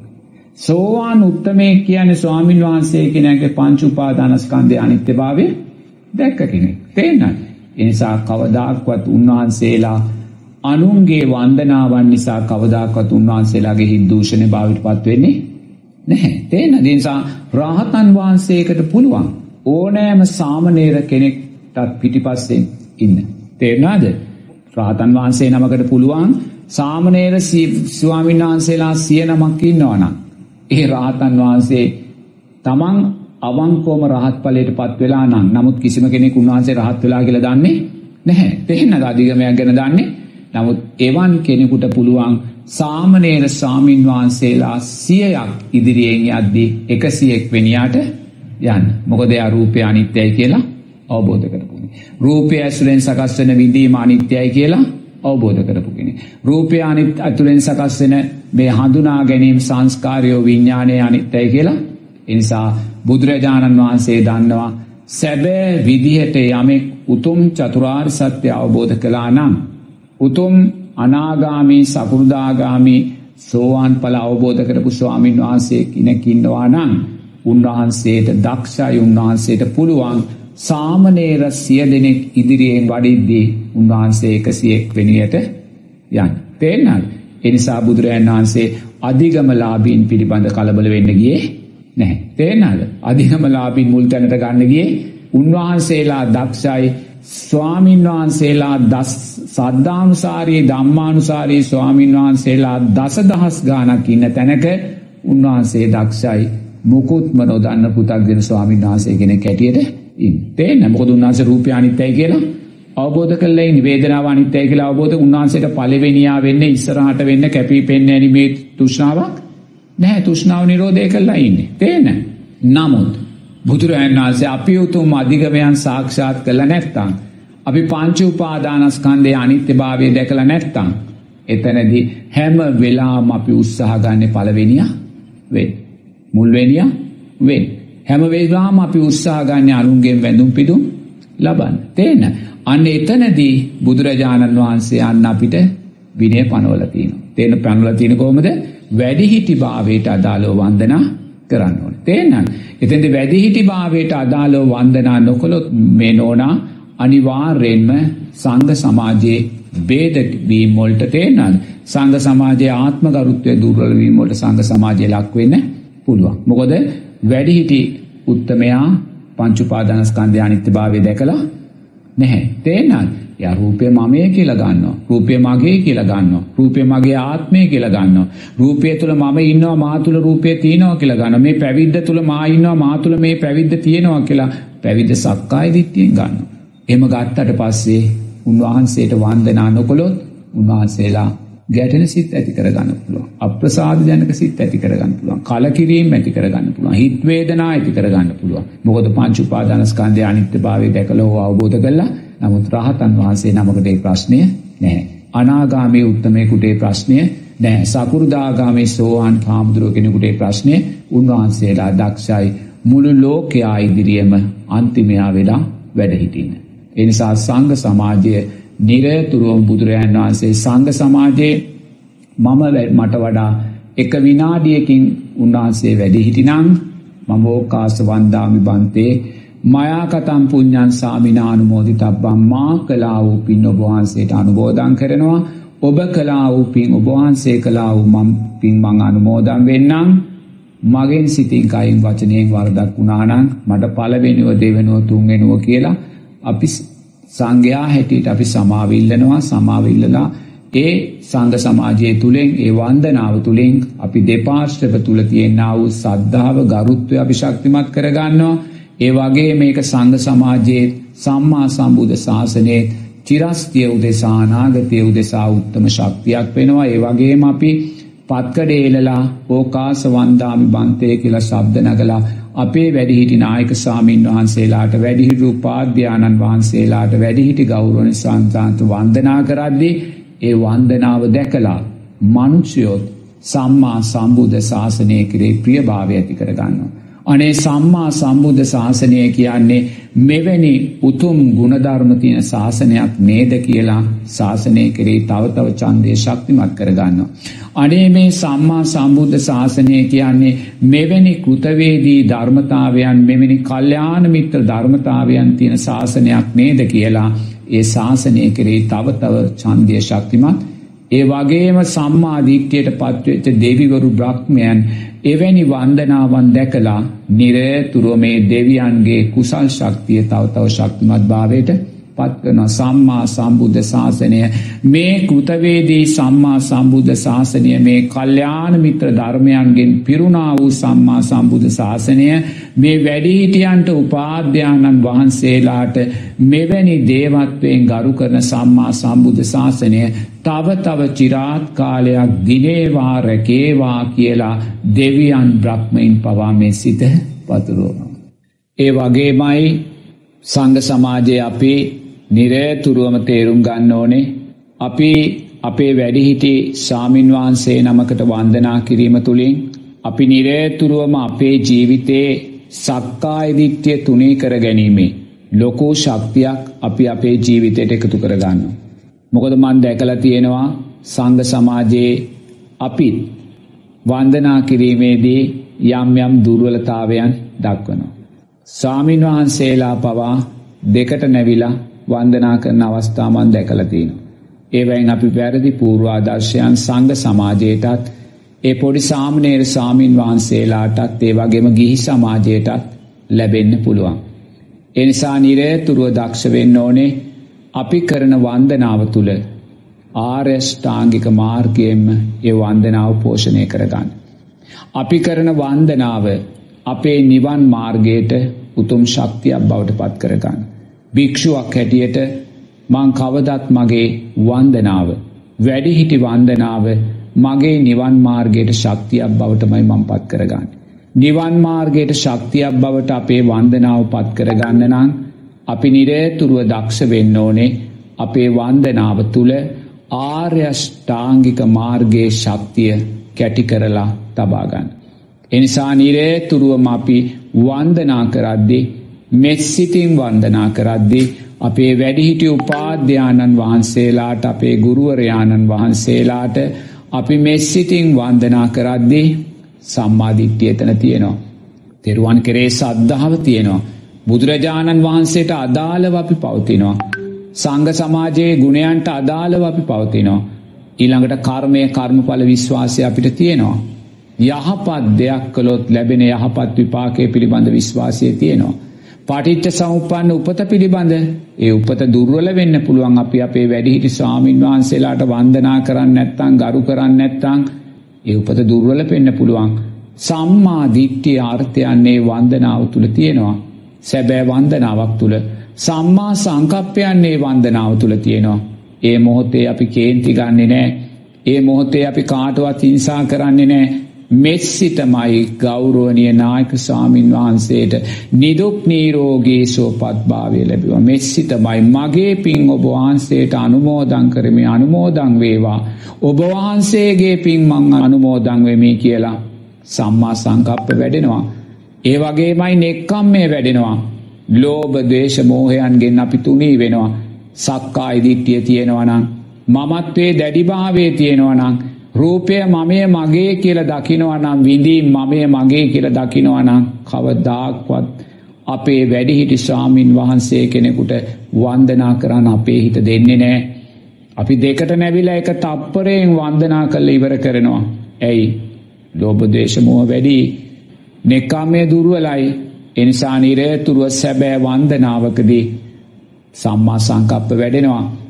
සෝවාන් උත්තමයෙක් කියන්නේ ස්වාමින් වහන්සේ කෙනෙක්ගේ පංච උපාදානස්කන්ධයේ අනිත්‍යභාවය දැක්ක කෙනෙක්. තේන්නද? ඒ නිසා කවදාක්වත් උන්වහන්සේලා අනුන්ගේ වන්දනාවන් නිසා කවදාකවත් උන්වහන්සේලාගේ හිත් දූෂණය භාවයට පත් වෙන්නේ නැහැ. තේන්නද? ඒ නිසා රහතන් වහන්සේකට පුළුවන් ඕනෑම සාමණේර කෙනෙක්ටත් පිටිපස්සෙන් ඉන්න. තේරුණාද? රහතන් වහන්සේ නමකට පුළුවන් සාමණේර ස්වාමීන් වහන්සේලා සිය නමක් ඉන්නවා නම් ඒ රහතන් වහන්සේ තමන් අවංකවම රහත් ඵලයට පත් වෙලා නම් නමුත් කිසිම කෙනෙක් උන්වහන්සේ රහත් වෙලා කියලා දන්නේ නැහැ. තේන්නද? අධිගමයක් ගැන දන්නේ. නමුත් එවන් කෙනෙකුට පුළුවන් සාමණේර ස්වාමීන් වහන්සේලා සියයක් ඉදිරියෙන් යද්දී එකසියක් වෙනියට යන්න. මොකද එයා රූපය අනිත්‍යයි කියලා අවබෝධ කරපු කෙනෙක්. රූපය ඇසුරෙන් සකස් වෙන විඳීම අනිත්‍යයි කියලා අවබෝධ කරපු කෙනෙක්. රූපය අනිත්‍යයෙන් සකස් වෙන මේ හඳුනා ගැනීම සංස්කාරය විඥානය අනිත්‍යයි කියලා. ඒ නිසා බුදුරජාණන් වහන්සේ දන්නවා සැබෑ විදිහට යමෙක් උතුම් චතුරාර්ය සත්‍ය අවබෝධ කළා නම් උතුම් අනාගාමී සකෘදාගාමී සෝවාන් ඵල අවබෝධ කරපු ස්වාමීන් වහන්සේ කෙනෙක් ඉන්නවා නම් උන්වහන්සේට දක්ෂයි, උන්වහන්සේට පුළුවන් සාමණේර සිය දෙනෙක් ඉදිරියෙන් වඩිද්දී උන්වහන්සේ එකසියක් වෙනියට යන්න. තේරෙනවද? ඒ නිසා බුදුරජාණන් වහන්සේ අධිගමලාභීන් පිළිබඳ කලබල වෙන්න ගියේ නැහැ. තේරෙනවද? අධිගමලාභීන් මුල් තැනට ගන්න ගියේ උන්වහන්සේලා දක්ෂයි. ස්වාමීන් වහන්සේලා දස් සද්ධානුසාරී ධම්මානුසාරී ස්වාමීන් වහන්සේලා දසදහස් ගාණක් ඉන්න තැනක උන්වහන්සේ දක්ෂයි. මුකුත්ම නොදන්න පුතග්ජන ස්වාමීන් වහන්සේ කෙනෙක් හැටියට ඉන්නේ. තේන්න? මොකද උන්වහන්සේ රූපය අනිත්‍යයි කියලා අවබෝධ කරලා ඉන්නේ. වේදනාව අනිත්‍යයි කියලා අවබෝධ. උන්වහන්සේට පළවෙනියා වෙන්නේ ඉස්සරහට වෙන්න කැපී පෙනෙන්නේ නැති මේ තෘෂ්ණාවක් නැහැ. තෘෂ්ණාව නිරෝධය කරලා ඉන්නේ. තේන්න? නමුත් බුදුරජාණන් වහන්සේ අපි උතුම් අධිගමයන් සාක්ෂාත් කළා නැත්නම්, අපි පංච උපාදානස්කන්ධයේ අනිත්‍යභාවය දැකලා නැත්නම්, එතනදී හැම වෙලාවම අපි උත්සාහ ගන්න පළවෙනියා වෙන්න. මුල්වෙනියා වෙන්න. හැම වෙලාවම අපි උත්සාහ ගන්න අනුන්ගෙන් වැඳුම් පිදුම් ලබන්න. තේන්න? අන්න එතනදී බුදුරජාණන් වහන්සේ අන්න අපිට විනය පනවලා තියෙනවා. තේන්න පනවලා තියෙන කොහොමද? වැඩිහිටි භාවයට අදාළව වන්දනා කරන්න ඕනේ. තේන්නද? එතෙන්දී වැඩිහිටි භාවයට අදාළව වන්දනා නොකළොත් මේ නෝනා අනිවාර්යෙන්ම සංඝ සමාජයේ ભેද වීම වලට තේන්නද? සංඝ සමාජයේ ආත්ම ගරුත්වය දුර්වල වීම වලට සංඝ සමාජය ලක් වෙන්න පුළුවන්. මොකද වැඩිහිටි උත්තමයා පංච උපාදානස්කන්ධයේ අනිත්‍යභාවය දැකලා නැහැ. තේන්නද? යා රූපය මමයේ කියලා ගන්නවා. රූපය මගේ කියලා ගන්නවා. රූපය මගේ ආත්මය කියලා ගන්නවා. රූපය තුල මම ඉන්නවා, මා තුල රූපය තියෙනවා කියලා ගන්නවා. මේ පැවිද්ද තුල මා ඉන්නවා, මා තුල මේ පැවිද්ද තියෙනවා කියලා පැවිද්ද සක්කාය දිට්ඨියෙන් ගන්නවා. එහෙම ගත්තට පස්සේ උන්වහන්සේට වන්දනා නොකළොත් උන්වහන්සේලා ගැටෙන සිත් ඇති කරගන්න පුළුවන්. අප්‍රසාද ජනක සිත් ඇති කරගන්න පුළුවන්. කලකිරීම ඇති කරගන්න පුළුවන්. හිත වේදනා ඇති කරගන්න පුළුවන්. මොකද පංච උපාදානස්කන්ධයේ අනිත්‍යභාවය දැකලා හෝ අවබෝධ කළා. නමුත් රහතන් වහන්සේ නමකට ඒ ප්‍රශ්නය නැහැ. අනාගාමී උත්තමයෙකුට ඒ ප්‍රශ්නය නැහැ. සකෘදාගාමී සෝවාන් හාමුදුරුවෝ කෙනෙකුට ඒ ප්‍රශ්නය උන්වහන්සේලා දක්ෂයි මුළු ලෝකයා ඉදිරියේම අන්තිමයා වෙලා වැඩ හිටින්න. ඒ නිසා සංඝ සමාජය නිරතුරුවම බුදුරජාණන් වහන්සේ සංඝ සමාජයේ මම මට වඩා එක විනාඩියකින් උන්වහන්සේ වැඩ හිටිනම් මම ඕකාස වන්දාමි බන්තේ මයා කතම් පුඤ්ඤං සාමිනානුමෝදිතබ්බං මා කළා වූ පින් ඔබ වහන්සේට අනුමෝදන් කරනවා. ඔබ කළා වූ පින් ඔබ වහන්සේ කළා වූ මම් පින් මං අනුමෝදන් වෙන්නම්. මගෙන් සිතින් කයින් වචනයෙන් වරදක් වුණා නම් මට පළවෙනිව දෙවෙනිව තුන්වෙනිව කියලා අපි සංඝයා හැටියට අපි සමාව ඉල්ලනවා. සමාව ඉල්ලලා ඒ සංඝ සමාජය තුලින් ඒ වන්දනාව තුලින් අපි දෙපාර්ශ්වව තුල තියෙනා වූ සද්ධාව ගරුත්වය අපි ශක්තිමත් කරගන්නවා. ඒ වගේ මේක සංඝ සමාජයේ සම්මා සම්බුද්ධ ශාසනයේ චිරස්තිය උදෙසා අනාගතය උදෙසා උත්තම ශක්තියක් වෙනවා. ඒ වගේම අපි පත්කඩේ එලලා ඕකාස වන්දාමි බන්තේ කියලා ශබ්ද නගලා අපේ වැඩිහිටි නායක ස්වාමින් වහන්සේලාට වැඩිහිටි උපාධ්‍යානන් වහන්සේලාට වැඩිහිටි ගෞරවනීය සංඝාන්ත වන්දනා කරද්දී ඒ වන්දනාව දැකලා මිනිසයොත් සම්මා සම්බුද්ධ ශාසනය කෙරෙහි ප්‍රියභාවය ඇති කරගන්නවා. අනේ සම්මා සම්බුද්ධ ශාසනය කියන්නේ මෙවැනි උතුම් ගුණධර්ම තියෙන ශාසනයක් නේද කියලා ශාසනය කෙරෙහි තව තව ඡන්දය ශක්තිමත් කරගන්නවා. අනේ මේ සම්මා සම්බුද්ධ ශාසනය කියන්නේ මෙවැනි කෘතවේදී ධර්මතාවයන් මෙවැනි කල්යාණ මිත්‍ර ධර්මතාවයන් තියෙන ශාසනයක් නේද කියලා ඒ ශාසනය කෙරෙහි තව තව ඡන්දය ශක්තිමත්. ඒ වගේම සම්මා දිට්ඨියට පත්වෙච්ච දෙවිවරු බ්‍රහ්මයන් එවැනි වන්දනාවන් දැකලා නිරතුරුව මේ දෙවියන්ගේ කුසල් ශක්තිය තව තව ශක්තිමත් භාවයට පත් කරන සම්මා සම්බුද්ධ ශාසනය මේ කෘතවේදී සම්මා සම්බුද්ධ ශාසනය මේ කල්යාණ මිත්‍ර ධර්මයන්ගෙන් පිරුණා වූ සම්මා සම්බුද්ධ ශාසනය මේ වැඩිහිටියන්ට උපාධ්‍යානන් වහන්සේලාට මෙවැනි දේවත්වයෙන් ගරු කරන සම්මා සම්බුද්ධ ශාසනය තව තව චිරාත් කාලයක් දිනේවා රැකේවා කියලා දෙවියන් බ්‍රහ්මයින් පවා මේ සිත පතුරවනවා. ඒ වගේමයි සංඝ සමාජයේ අපි නිරතුරුවම තේරුම් ගන්න ඕනේ අපි අපේ වැඩිහිටි ස්වාමින් වහන්සේ නමකට වන්දනා කිරීම තුලින් අපි නිරතුරුවම අපේ ජීවිතයේ සක්කාය දිට්ඨිය තුනී කර ගැනීමේ ලොකු ශක්තියක් අපි අපේ ජීවිතයට එකතු කර ගන්නවා. මොකද මම දැකලා තියෙනවා සංඝ සමාජයේ අපි වන්දනා කිරීමේදී යම් යම් දුර්වලතාවයන් දක්වනවා. ස්වාමින් වහන්සේලා පවා දෙකට නැවිලා වන්දනා කරන අවස්ථා මම දැකලා තියෙනවා. ඒවෙන් අපි වැරදි පූර්වාදර්ශයන් සංඝ සමාජයටත් ඒ පොඩි සාමණේර ස්වාමින් වහන්සේලාටත් ඒ වගේම ගිහි සමාජයටත් ලැබෙන්න පුළුවන්. ඒ නිසා නිරතුරුව දක්ෂ වෙන්න ඕනේ අපි කරන වන්දනාව තුල ආර්ය ශ්‍රාංගික මාර්ගයෙන්ම ඒ වන්දනාව පෝෂණය කරගන්න. අපි කරන වන්දනාව අපේ නිවන් මාර්ගයට උතුම් ශක්තියක් බවට පත් කරගන්න. භික්ෂුවක් හැටියට මං කවදත් මගේ වන්දනාව වැඩිහිටි වන්දනාව මගේ නිවන් මාර්ගයට ශක්තියක් බවටමයි මම පත් කරගන්නේ. නිවන් මාර්ගයට ශක්තියක් බවට අපේ වන්දනාව පත් කරගන්න නම් අපි නිරතුරුව දක්ෂ වෙන්න ඕනේ අපේ වන්දනාව තුල ආර්ය ශ්‍රාංගික මාර්ගයේ ශක්තිය කැටි කරලා තබා ගන්න. එනිසා නිරතුරුවම අපි වන්දනා කරද්දී මෙත්සිතින් වන්දනා කරද්දී අපේ වැඩිහිටි උපාධ්‍යානන් වහන්සේලාට අපේ ගුරුවරයාණන් වහන්සේලාට අපි මෙත්සිතින් වන්දනා කරද්දී සම්මා දිට්ඨිය එතන තියෙනවා. තෙරුවන් කෙරේ සද්ධාව තියෙනවා. බුදුරජාණන් වහන්සේට අදාළව අපි පවතිනවා. සංඝ සමාජයේ ගුණයන්ට අදාළව අපි පවතිනවා. ඊළඟට කර්මය කර්මඵල විශ්වාසය අපිට තියෙනවා. යහපත් දෙයක් කළොත් ලැබෙන යහපත් විපාකයේ පිළිබඳ විශ්වාසය තියෙනවා. පටිච්ච සමුප්පන්න උපත පිළිබඳ ඒ උපත දුර්වල වෙන්න පුළුවන් අපි අපේ වැඩිහිටි ස්වාමින් වහන්සේලාට වන්දනා කරන්නේ නැත්නම් ගරු කරන්නේ නැත්නම් ඒ උපත දුර්වල වෙන්න පුළුවන්. සම්මා දිට්ඨිය අර්ථයන්නේ වන්දනාව තුල තියෙනවා. සැබෑ වන්දනාවක් තුල සම්මා සංකප්පයන්නේ වන්දනාව තුල තියෙනවා. ඒ මොහොතේ අපි කේන්ති ගන්නෙ නැහැ. ඒ මොහොතේ අපි කාටවත් හිංසා කරන්නේ නැහැ. මෙත්සිතමයි ගෞරවනීය නායක ස්වාමින් වහන්සේට නිදුක් නිරෝගී සුවපත් භාවය ලැබුවා. මෙත්සිතමයි මගේ පින් ඔබ වහන්සේට අනුමෝදන් කරමි අනුමෝදන් වේවා. ඔබ වහන්සේගේ පින් මං අනුමෝදන් වෙමි කියලා සම්මා සංකප්ප වැඩෙනවා. ඒ වගේමයි නෙක්ඛම්මය වැඩෙනවා. ලෝභ ද්වේෂ මෝහයන්ගෙන් අපි තුනී වෙනවා. සක්කාය දිට්ඨිය තියෙනවා නම් මමත්වයේ දැඩිභාවයේ තියෙනවා නම් රූපය මමය මගේ කියලා දකිනවා නම් විඳීම් මමය මගේ කියලා දකිනවා නම් කවදාක්වත් අපේ වැඩිහිටි ස්වාමින් වහන්සේ කෙනෙකුට වන්දනා කරන්න අපේ හිත දෙන්නේ නැහැ. අපි දෙකට නැවිලා එක තප්පරයෙන් වන්දනා කරලා ඉවර කරනවා. ඇයි? ලෝභ ද්වේෂ මෝහ වැඩි. නෙක්ඛම්මයේ දුර්වලයි. ඒ නිසා නිරතුරුව සැබෑ වන්දනාවකදී සම්මා සංකප්ප වැඩෙනවා.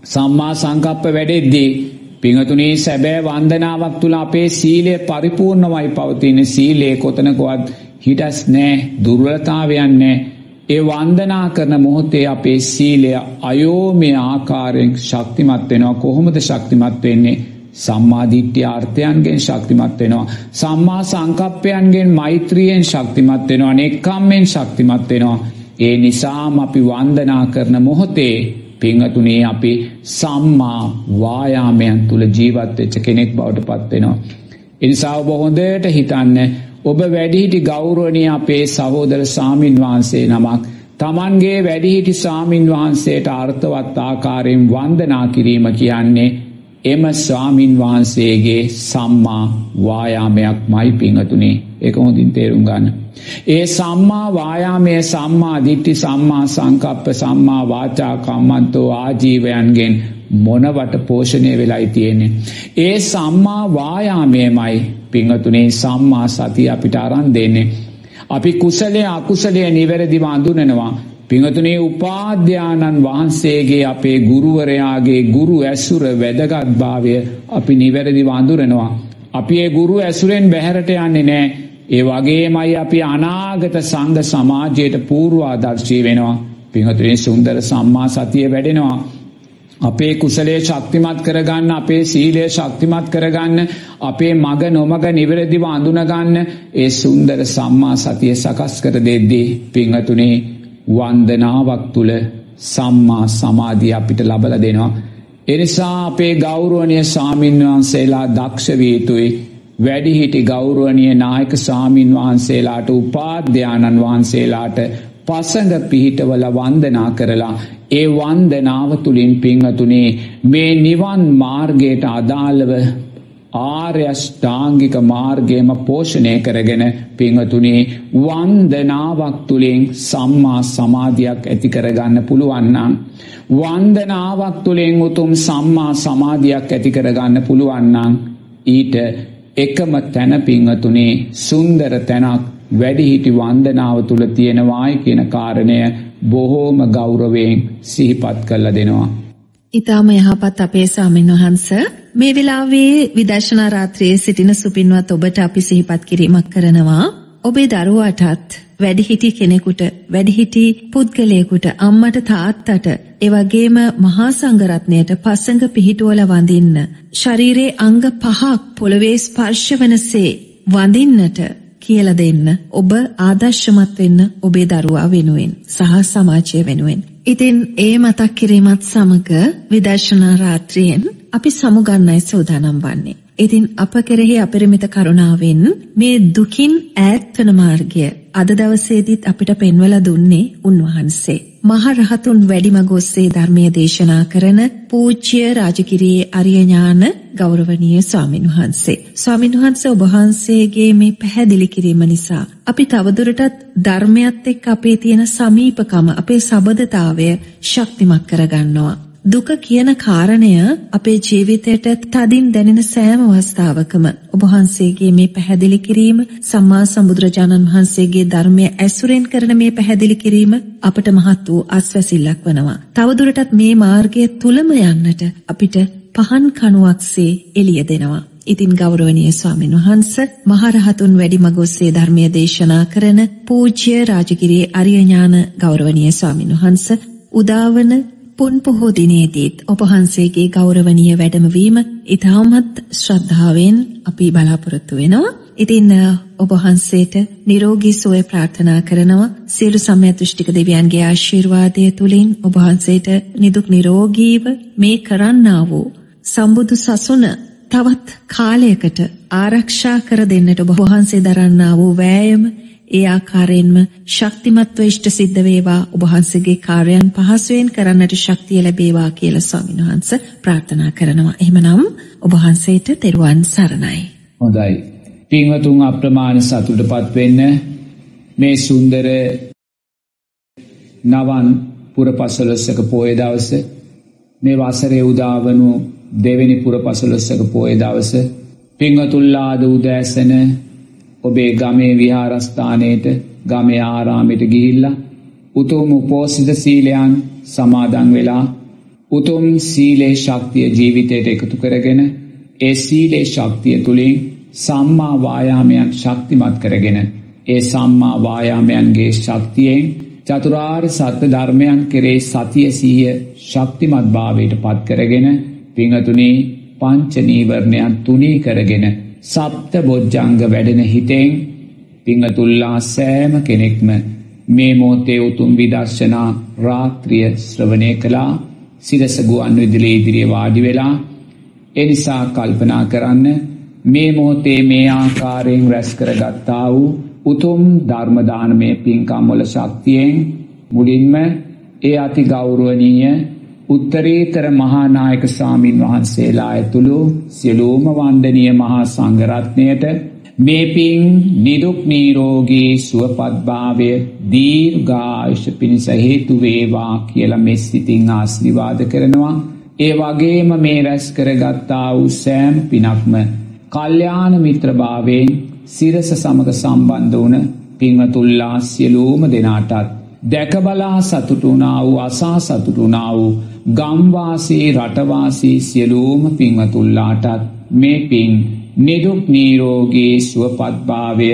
සම්මා සංකප්ප වැඩෙද්දී පිංගතුනි සැබෑ වන්දනාවක් තුල අපේ සීලය පරිපූර්ණවයි පවතින. සීලේ කොතනකවත් හිඩස් නැහැ, දුර්වලතාවයන් නැහැ. ඒ වන්දනා කරන මොහොතේ අපේ සීලය අයෝමය ආකාරයෙන් ශක්තිමත් වෙනවා. කොහොමද ශක්තිමත් වෙන්නේ? සම්මා දිට්ඨිය අර්ථයන්ගෙන් ශක්තිමත් වෙනවා. සම්මා සංකප්පයන්ගෙන් මෛත්‍රියෙන් ශක්තිමත් වෙනවා. නෙක්ඛම්මෙන් ශක්තිමත් වෙනවා. ඒ නිසාම අපි වන්දනා කරන මොහොතේ පිංගතුනි අපි සම්මා වායාමයන් තුල ජීවත් වෙච්ච කෙනෙක් බවට පත් වෙනවා. ඒ නිසා ඔබ හොඳට හිතන්න, ඔබ වැඩිහිටි ගෞරවණීය අපේ සහෝදර ස්වාමින් වහන්සේ නමක් තමන්ගේ වැඩිහිටි ස්වාමින් වහන්සේට අර්ථවත් ආකාරයෙන් වන්දනා කිරීම කියන්නේ එම ස්වාමින් වහන්සේගේ සම්මා වායාමයක්මයි පිංගතුනි. ඒක හොඳින් තේරුම් ගන්න. ඒ සම්මා වායාමයේ සම්මා දිට්ඨි, සම්මා සංකප්ප, සම්මා වාචා කම්මන්තෝ ආජීවයන්ගෙන් මොනවට පෝෂණය වෙලයි තියෙන්නේ? ඒ සම්මා වායාමයමයි පිංගතුනි සම්මා සතිය අපිට අරන් දෙන්නේ. අපි කුසලයේ අකුසලයේ නිවැරදිව අඳුනනවා. පිංගතුනි උපාධ්‍යානන් වහන්සේගේ අපේ ගුරුවරයාගේ ගුරු ඇසුර වැදගත්භාවය අපි නිවැරදිව අඳුරනවා. අපි ඒ ගුරු ඇසුරෙන් බැහැරට යන්නේ නැහැ. ඒ වගේමයි අපි අනාගත සංඝ සමාජයට පූර්වාදර්ශී වෙනවා. පිංගතුනි සුන්දර සම්මා සතිය වැඩෙනවා. අපේ කුසලයේ ශක්තිමත් කරගන්න, අපේ සීලය ශක්තිමත් කරගන්න, අපේ මග නොමග නිවැරදිව අඳුනගන්න ඒ සුන්දර සම්මා සතිය සකස් කර දෙද්දී පිංගතුනි වන්දනාවක් තුල සම්මා සමාධිය අපිට ලබලා දෙනවා. ඒ නිසා අපේ ගෞරවනීය ස්වාමින් වහන්සේලා දක්ෂ විය යුතුයි. වැඩිහිටි ගෞරවනීය නායක ස්වාමින් වහන්සේලාට, උපාධ්‍යානන් වහන්සේලාට පසඟ පිහිටවල වන්දනා කරලා ඒ වන්දනාව තුලින් පිංගතුනි මේ නිවන් මාර්ගයට අදාළව ආර්ය අෂ්ටාංගික මාර්ගයම පෝෂණය කරගෙන පිංගතුනි වන්දනාවක් තුලින් සම්මා සමාධියක් ඇති කරගන්න පුළුවන් නම්, වන්දනාවක් තුලින් උතුම් සම්මා සමාධියක් ඇති කරගන්න පුළුවන් නම් ඊට එකම තැන පිංගතුනි සුන්දර තැනක් වැඩිහිටි වන්දනාව තුල තියෙනවායි කියන කාරණය බොහෝම ගෞරවයෙන් සිහිපත් කරලා දෙනවා. ඊටම යහපත් අපේ ස්වාමීන් වහන්ස, මේ වෙලාවේ විදර්ශනා රාත්‍රියේ සිටින සුපින්වත් ඔබට අපි සිහිපත් කිරීමක් කරනවා. ඔබේ දරුවාටත් වැඩිහිටි කෙනෙකුට, වැඩිහිටි පුද්ගලයෙකුට, අම්මට, තාත්තට, ඒ වගේම මහා සංඝරත්නයට පසඟ පිහිටුවල වඳින්න, ශරීරයේ අංග පහක් පොළවේ ස්පර්ශ වෙනසේ වඳින්නට කියලා දෙන්න. ඔබ ආදර්ශමත් වෙන්න ඔබේ දරුවා වෙනුවෙන් සහ සමාජය වෙනුවෙන්. ඉතින් ඒ මතක් කිරීමත් සමග විදර්ශනා රාත්‍රියෙන් අපි සමුගන්නයි සූදානම් වන්නේ. ඉතින් අප කෙරෙහි අපරිමිත කරුණාවෙන් මේ දුකින් ඈත් වන මාර්ගය අද දවසේදීත් අපිට පෙන්වලා දුන්නේ උන්වහන්සේ. මහ රහතුන් වැඩිමග ඔස්සේ ධර්මයේ දේශනා කරන පූජ්‍ය රාජගිරියේ අරිය ඥාන ගෞරවනීය ස්වාමීන් වහන්සේ. ස්වාමීන් වහන්සේ ඔබ වහන්සේගේ මේ පැහැදිලි කිරීම නිසා අපි තවදුරටත් ධර්මයත් එක්ක අපේ තියෙන සමීපකම, අපේ සබඳතාවය ශක්තිමත් කරගන්නවා. දුක කියන කාරණය අපේ ජීවිතයට තදින් දැනෙන සෑම අවස්ථාවකම ඔබ වහන්සේගේ මේ පැහැදිලි කිරීම, සම්මා සම්බුදුරජාණන් වහන්සේගේ ධර්මයේ ඇසුරෙන් කරන මේ පැහැදිලි කිරීම අපට මහත් වූ අස්වැසිල්ලක් වෙනවා. තවදුරටත් මේ මාර්ගය තුලම යන්නට අපිට පහන් කණුවක්සේ එළිය දෙනවා. ඉතින් ගෞරවනීය ස්වාමීන් වහන්ස, මහරහතුන් වැඩිමග ඔස්සේ ධර්මයේ දේශනා කරන පූජ්‍ය රාජගිරියේ අරිය ඥාන ගෞරවනීය ස්වාමීන් වහන්ස උදාවන පුන් පොහෝ දිනේදීත් ඔබ වහන්සේගේ ගෞරවනීය වැඩමවීම ඉතාමත් ශ්‍රද්ධාවෙන් අපි බලාපොරොත්තු වෙනවා. ඉතින් ඔබ වහන්සේට නිරෝගී සුවය ප්‍රාර්ථනා කරනවා. සියලු සම්මියදෘෂ්ටික දෙවියන්ගේ ආශිර්වාදය තුලින් ඔබ වහන්සේට නිදුක් නිරෝගීව මේ කරන්නා වූ සම්බුදු සසුන තවත් කාලයකට ආරක්ෂා කර දෙන්නට ඔබ වහන්සේ දරන්නා වූ වෑයම ඒ ආකාරයෙන්ම ශක්තිමත්ව ඉෂ්ට සිද්ධ වේවා. ඔබ වහන්සේගේ කාර්යයන් පහසුවෙන් කරන්නට ශක්තිය ලැබේවා කියලා ස්වාමීන් වහන්සේ ප්‍රාර්ථනා කරනවා. එහෙමනම් ඔබ වහන්සේට තෙරුවන් සරණයි. හොඳයි. පින්වතුන් අප්‍රමාණ සතුටපත් වෙන්න මේ සුන්දර නවන් පුරපසළොස්වක පොය දවස, මේ වසරේ උදා වනු දෙවෙනි පුරපසළොස්වක පොය දවස, පින්වතුන්ලා අද උදෑසන ඔබේ ගමේ විහාරස්ථානයට, ගමේ ආරාමයට ගිහිල්ලා උතුම් උපෝසථ සීලයන් සමාදන් වෙලා උතුම් සීලේ ශක්තිය ජීවිතයට එකතු කරගෙන ඒ සීලේ ශක්තිය තුළින් සම්මා වායාමයන් ශක්තිමත් කරගෙන ඒ සම්මා වායාමයන්ගේ ශක්තියෙන් චතුරාර්ය සත්‍ය ධර්මයන් කෙරේ සතිය සිහිය ශක්තිමත් භාවයට පත් කරගෙන පිංගතුනි පංච නීවරණයන් තුනී කරගෙන සප්ත බොජ්ජංග වැඩෙන හිතෙන් පිංගතුල්ලා සෑම කෙනෙක්ම මේ මොහොතේ උතුම් විදර්ශනා රාත්‍රිය ශ්‍රවණය කළා. සිරස ගුවන් විදුලිය ඉදිරියේ වාඩි වෙලා ඒ නිසා කල්පනා කරන්න මේ මොහොතේ මේ ආකාරයෙන් රැස් කරගත්තා වූ උතුම් ධර්ම දානමය පින්කම් වල ශක්තියෙන් මුලින්ම ඒ අති ගෞරවනීය උත්තරීතර මහා නායක ස්වාමින් වහන්සේලා ඇතුළු සියලුම වන්දනීය මහා සංඝ රත්නයට මේ පින් නිදුක් නිරෝගී සුවපත් භාවය දීර්ඝායුෂ පිණිස හේතු වේවා කියලා මේ සිතින් ආශිර්වාද කරනවා. ඒ වගේම මේ රැස් කරගත්තා වූ සෑම පිනක්ම කල්යාණ මිත්‍ර භාවයෙන් සිරස සමග සම්බන්ධ වුණ පින්වතුල්ලා සියලුම දෙනාටත් දැකබලා සතුටු වුණා වූ අසා සතුටු වුණා වූ ගම්වාසී රටවාසී සියලුම පින්වතුල්ලාටත් මේ පින් නිදුක් නිරෝගී සුවපත් භාවය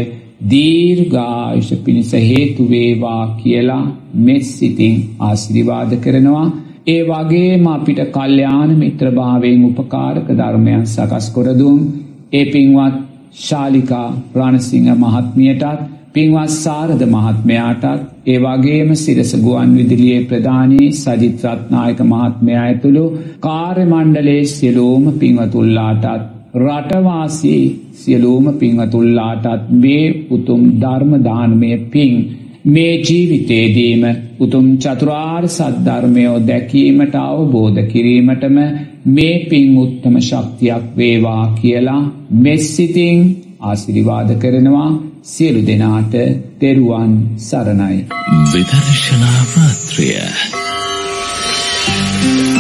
දීර්ඝායුෂ පිණිස හේතු වේවා කියලා මෙත් සිතින් ආශිර්වාද කරනවා. ඒ වගේම අපිට කල්යාණ මිත්‍ර භාවයෙන් උපකාරක ධර්මයන් සකස් කර දුන් ඒ පින්වත් ශාලිකා රණසිංහ මහත්මියටත් පින්වත් සාරද මහත්මයාටත් ඒ වගේම සිරස ගුවන් විදුලියේ ප්‍රධානී සජිත් රත්නායක මහත්මයා ඇතුළු කාර්ය මණ්ඩලයේ සියලුම පින්වතුන්ලාටත් රටවාසී සියලුම පින්වතුන්ලාටත් මේ උතුම් ධර්ම දානමය පින් මේ ජීවිතයේදීම උතුම් චතුරාර්ය සත්‍ය ධර්මය දැකීමට අවබෝධ කිරීමටම මේ පින් උත්තම ශක්තියක් වේවා කියලා මෙසිතින් ආශිර්වාද කරනවා. සියලු දෙනාට තෙරුවන් සරණයි. විදර්ශනා රාත්‍රිය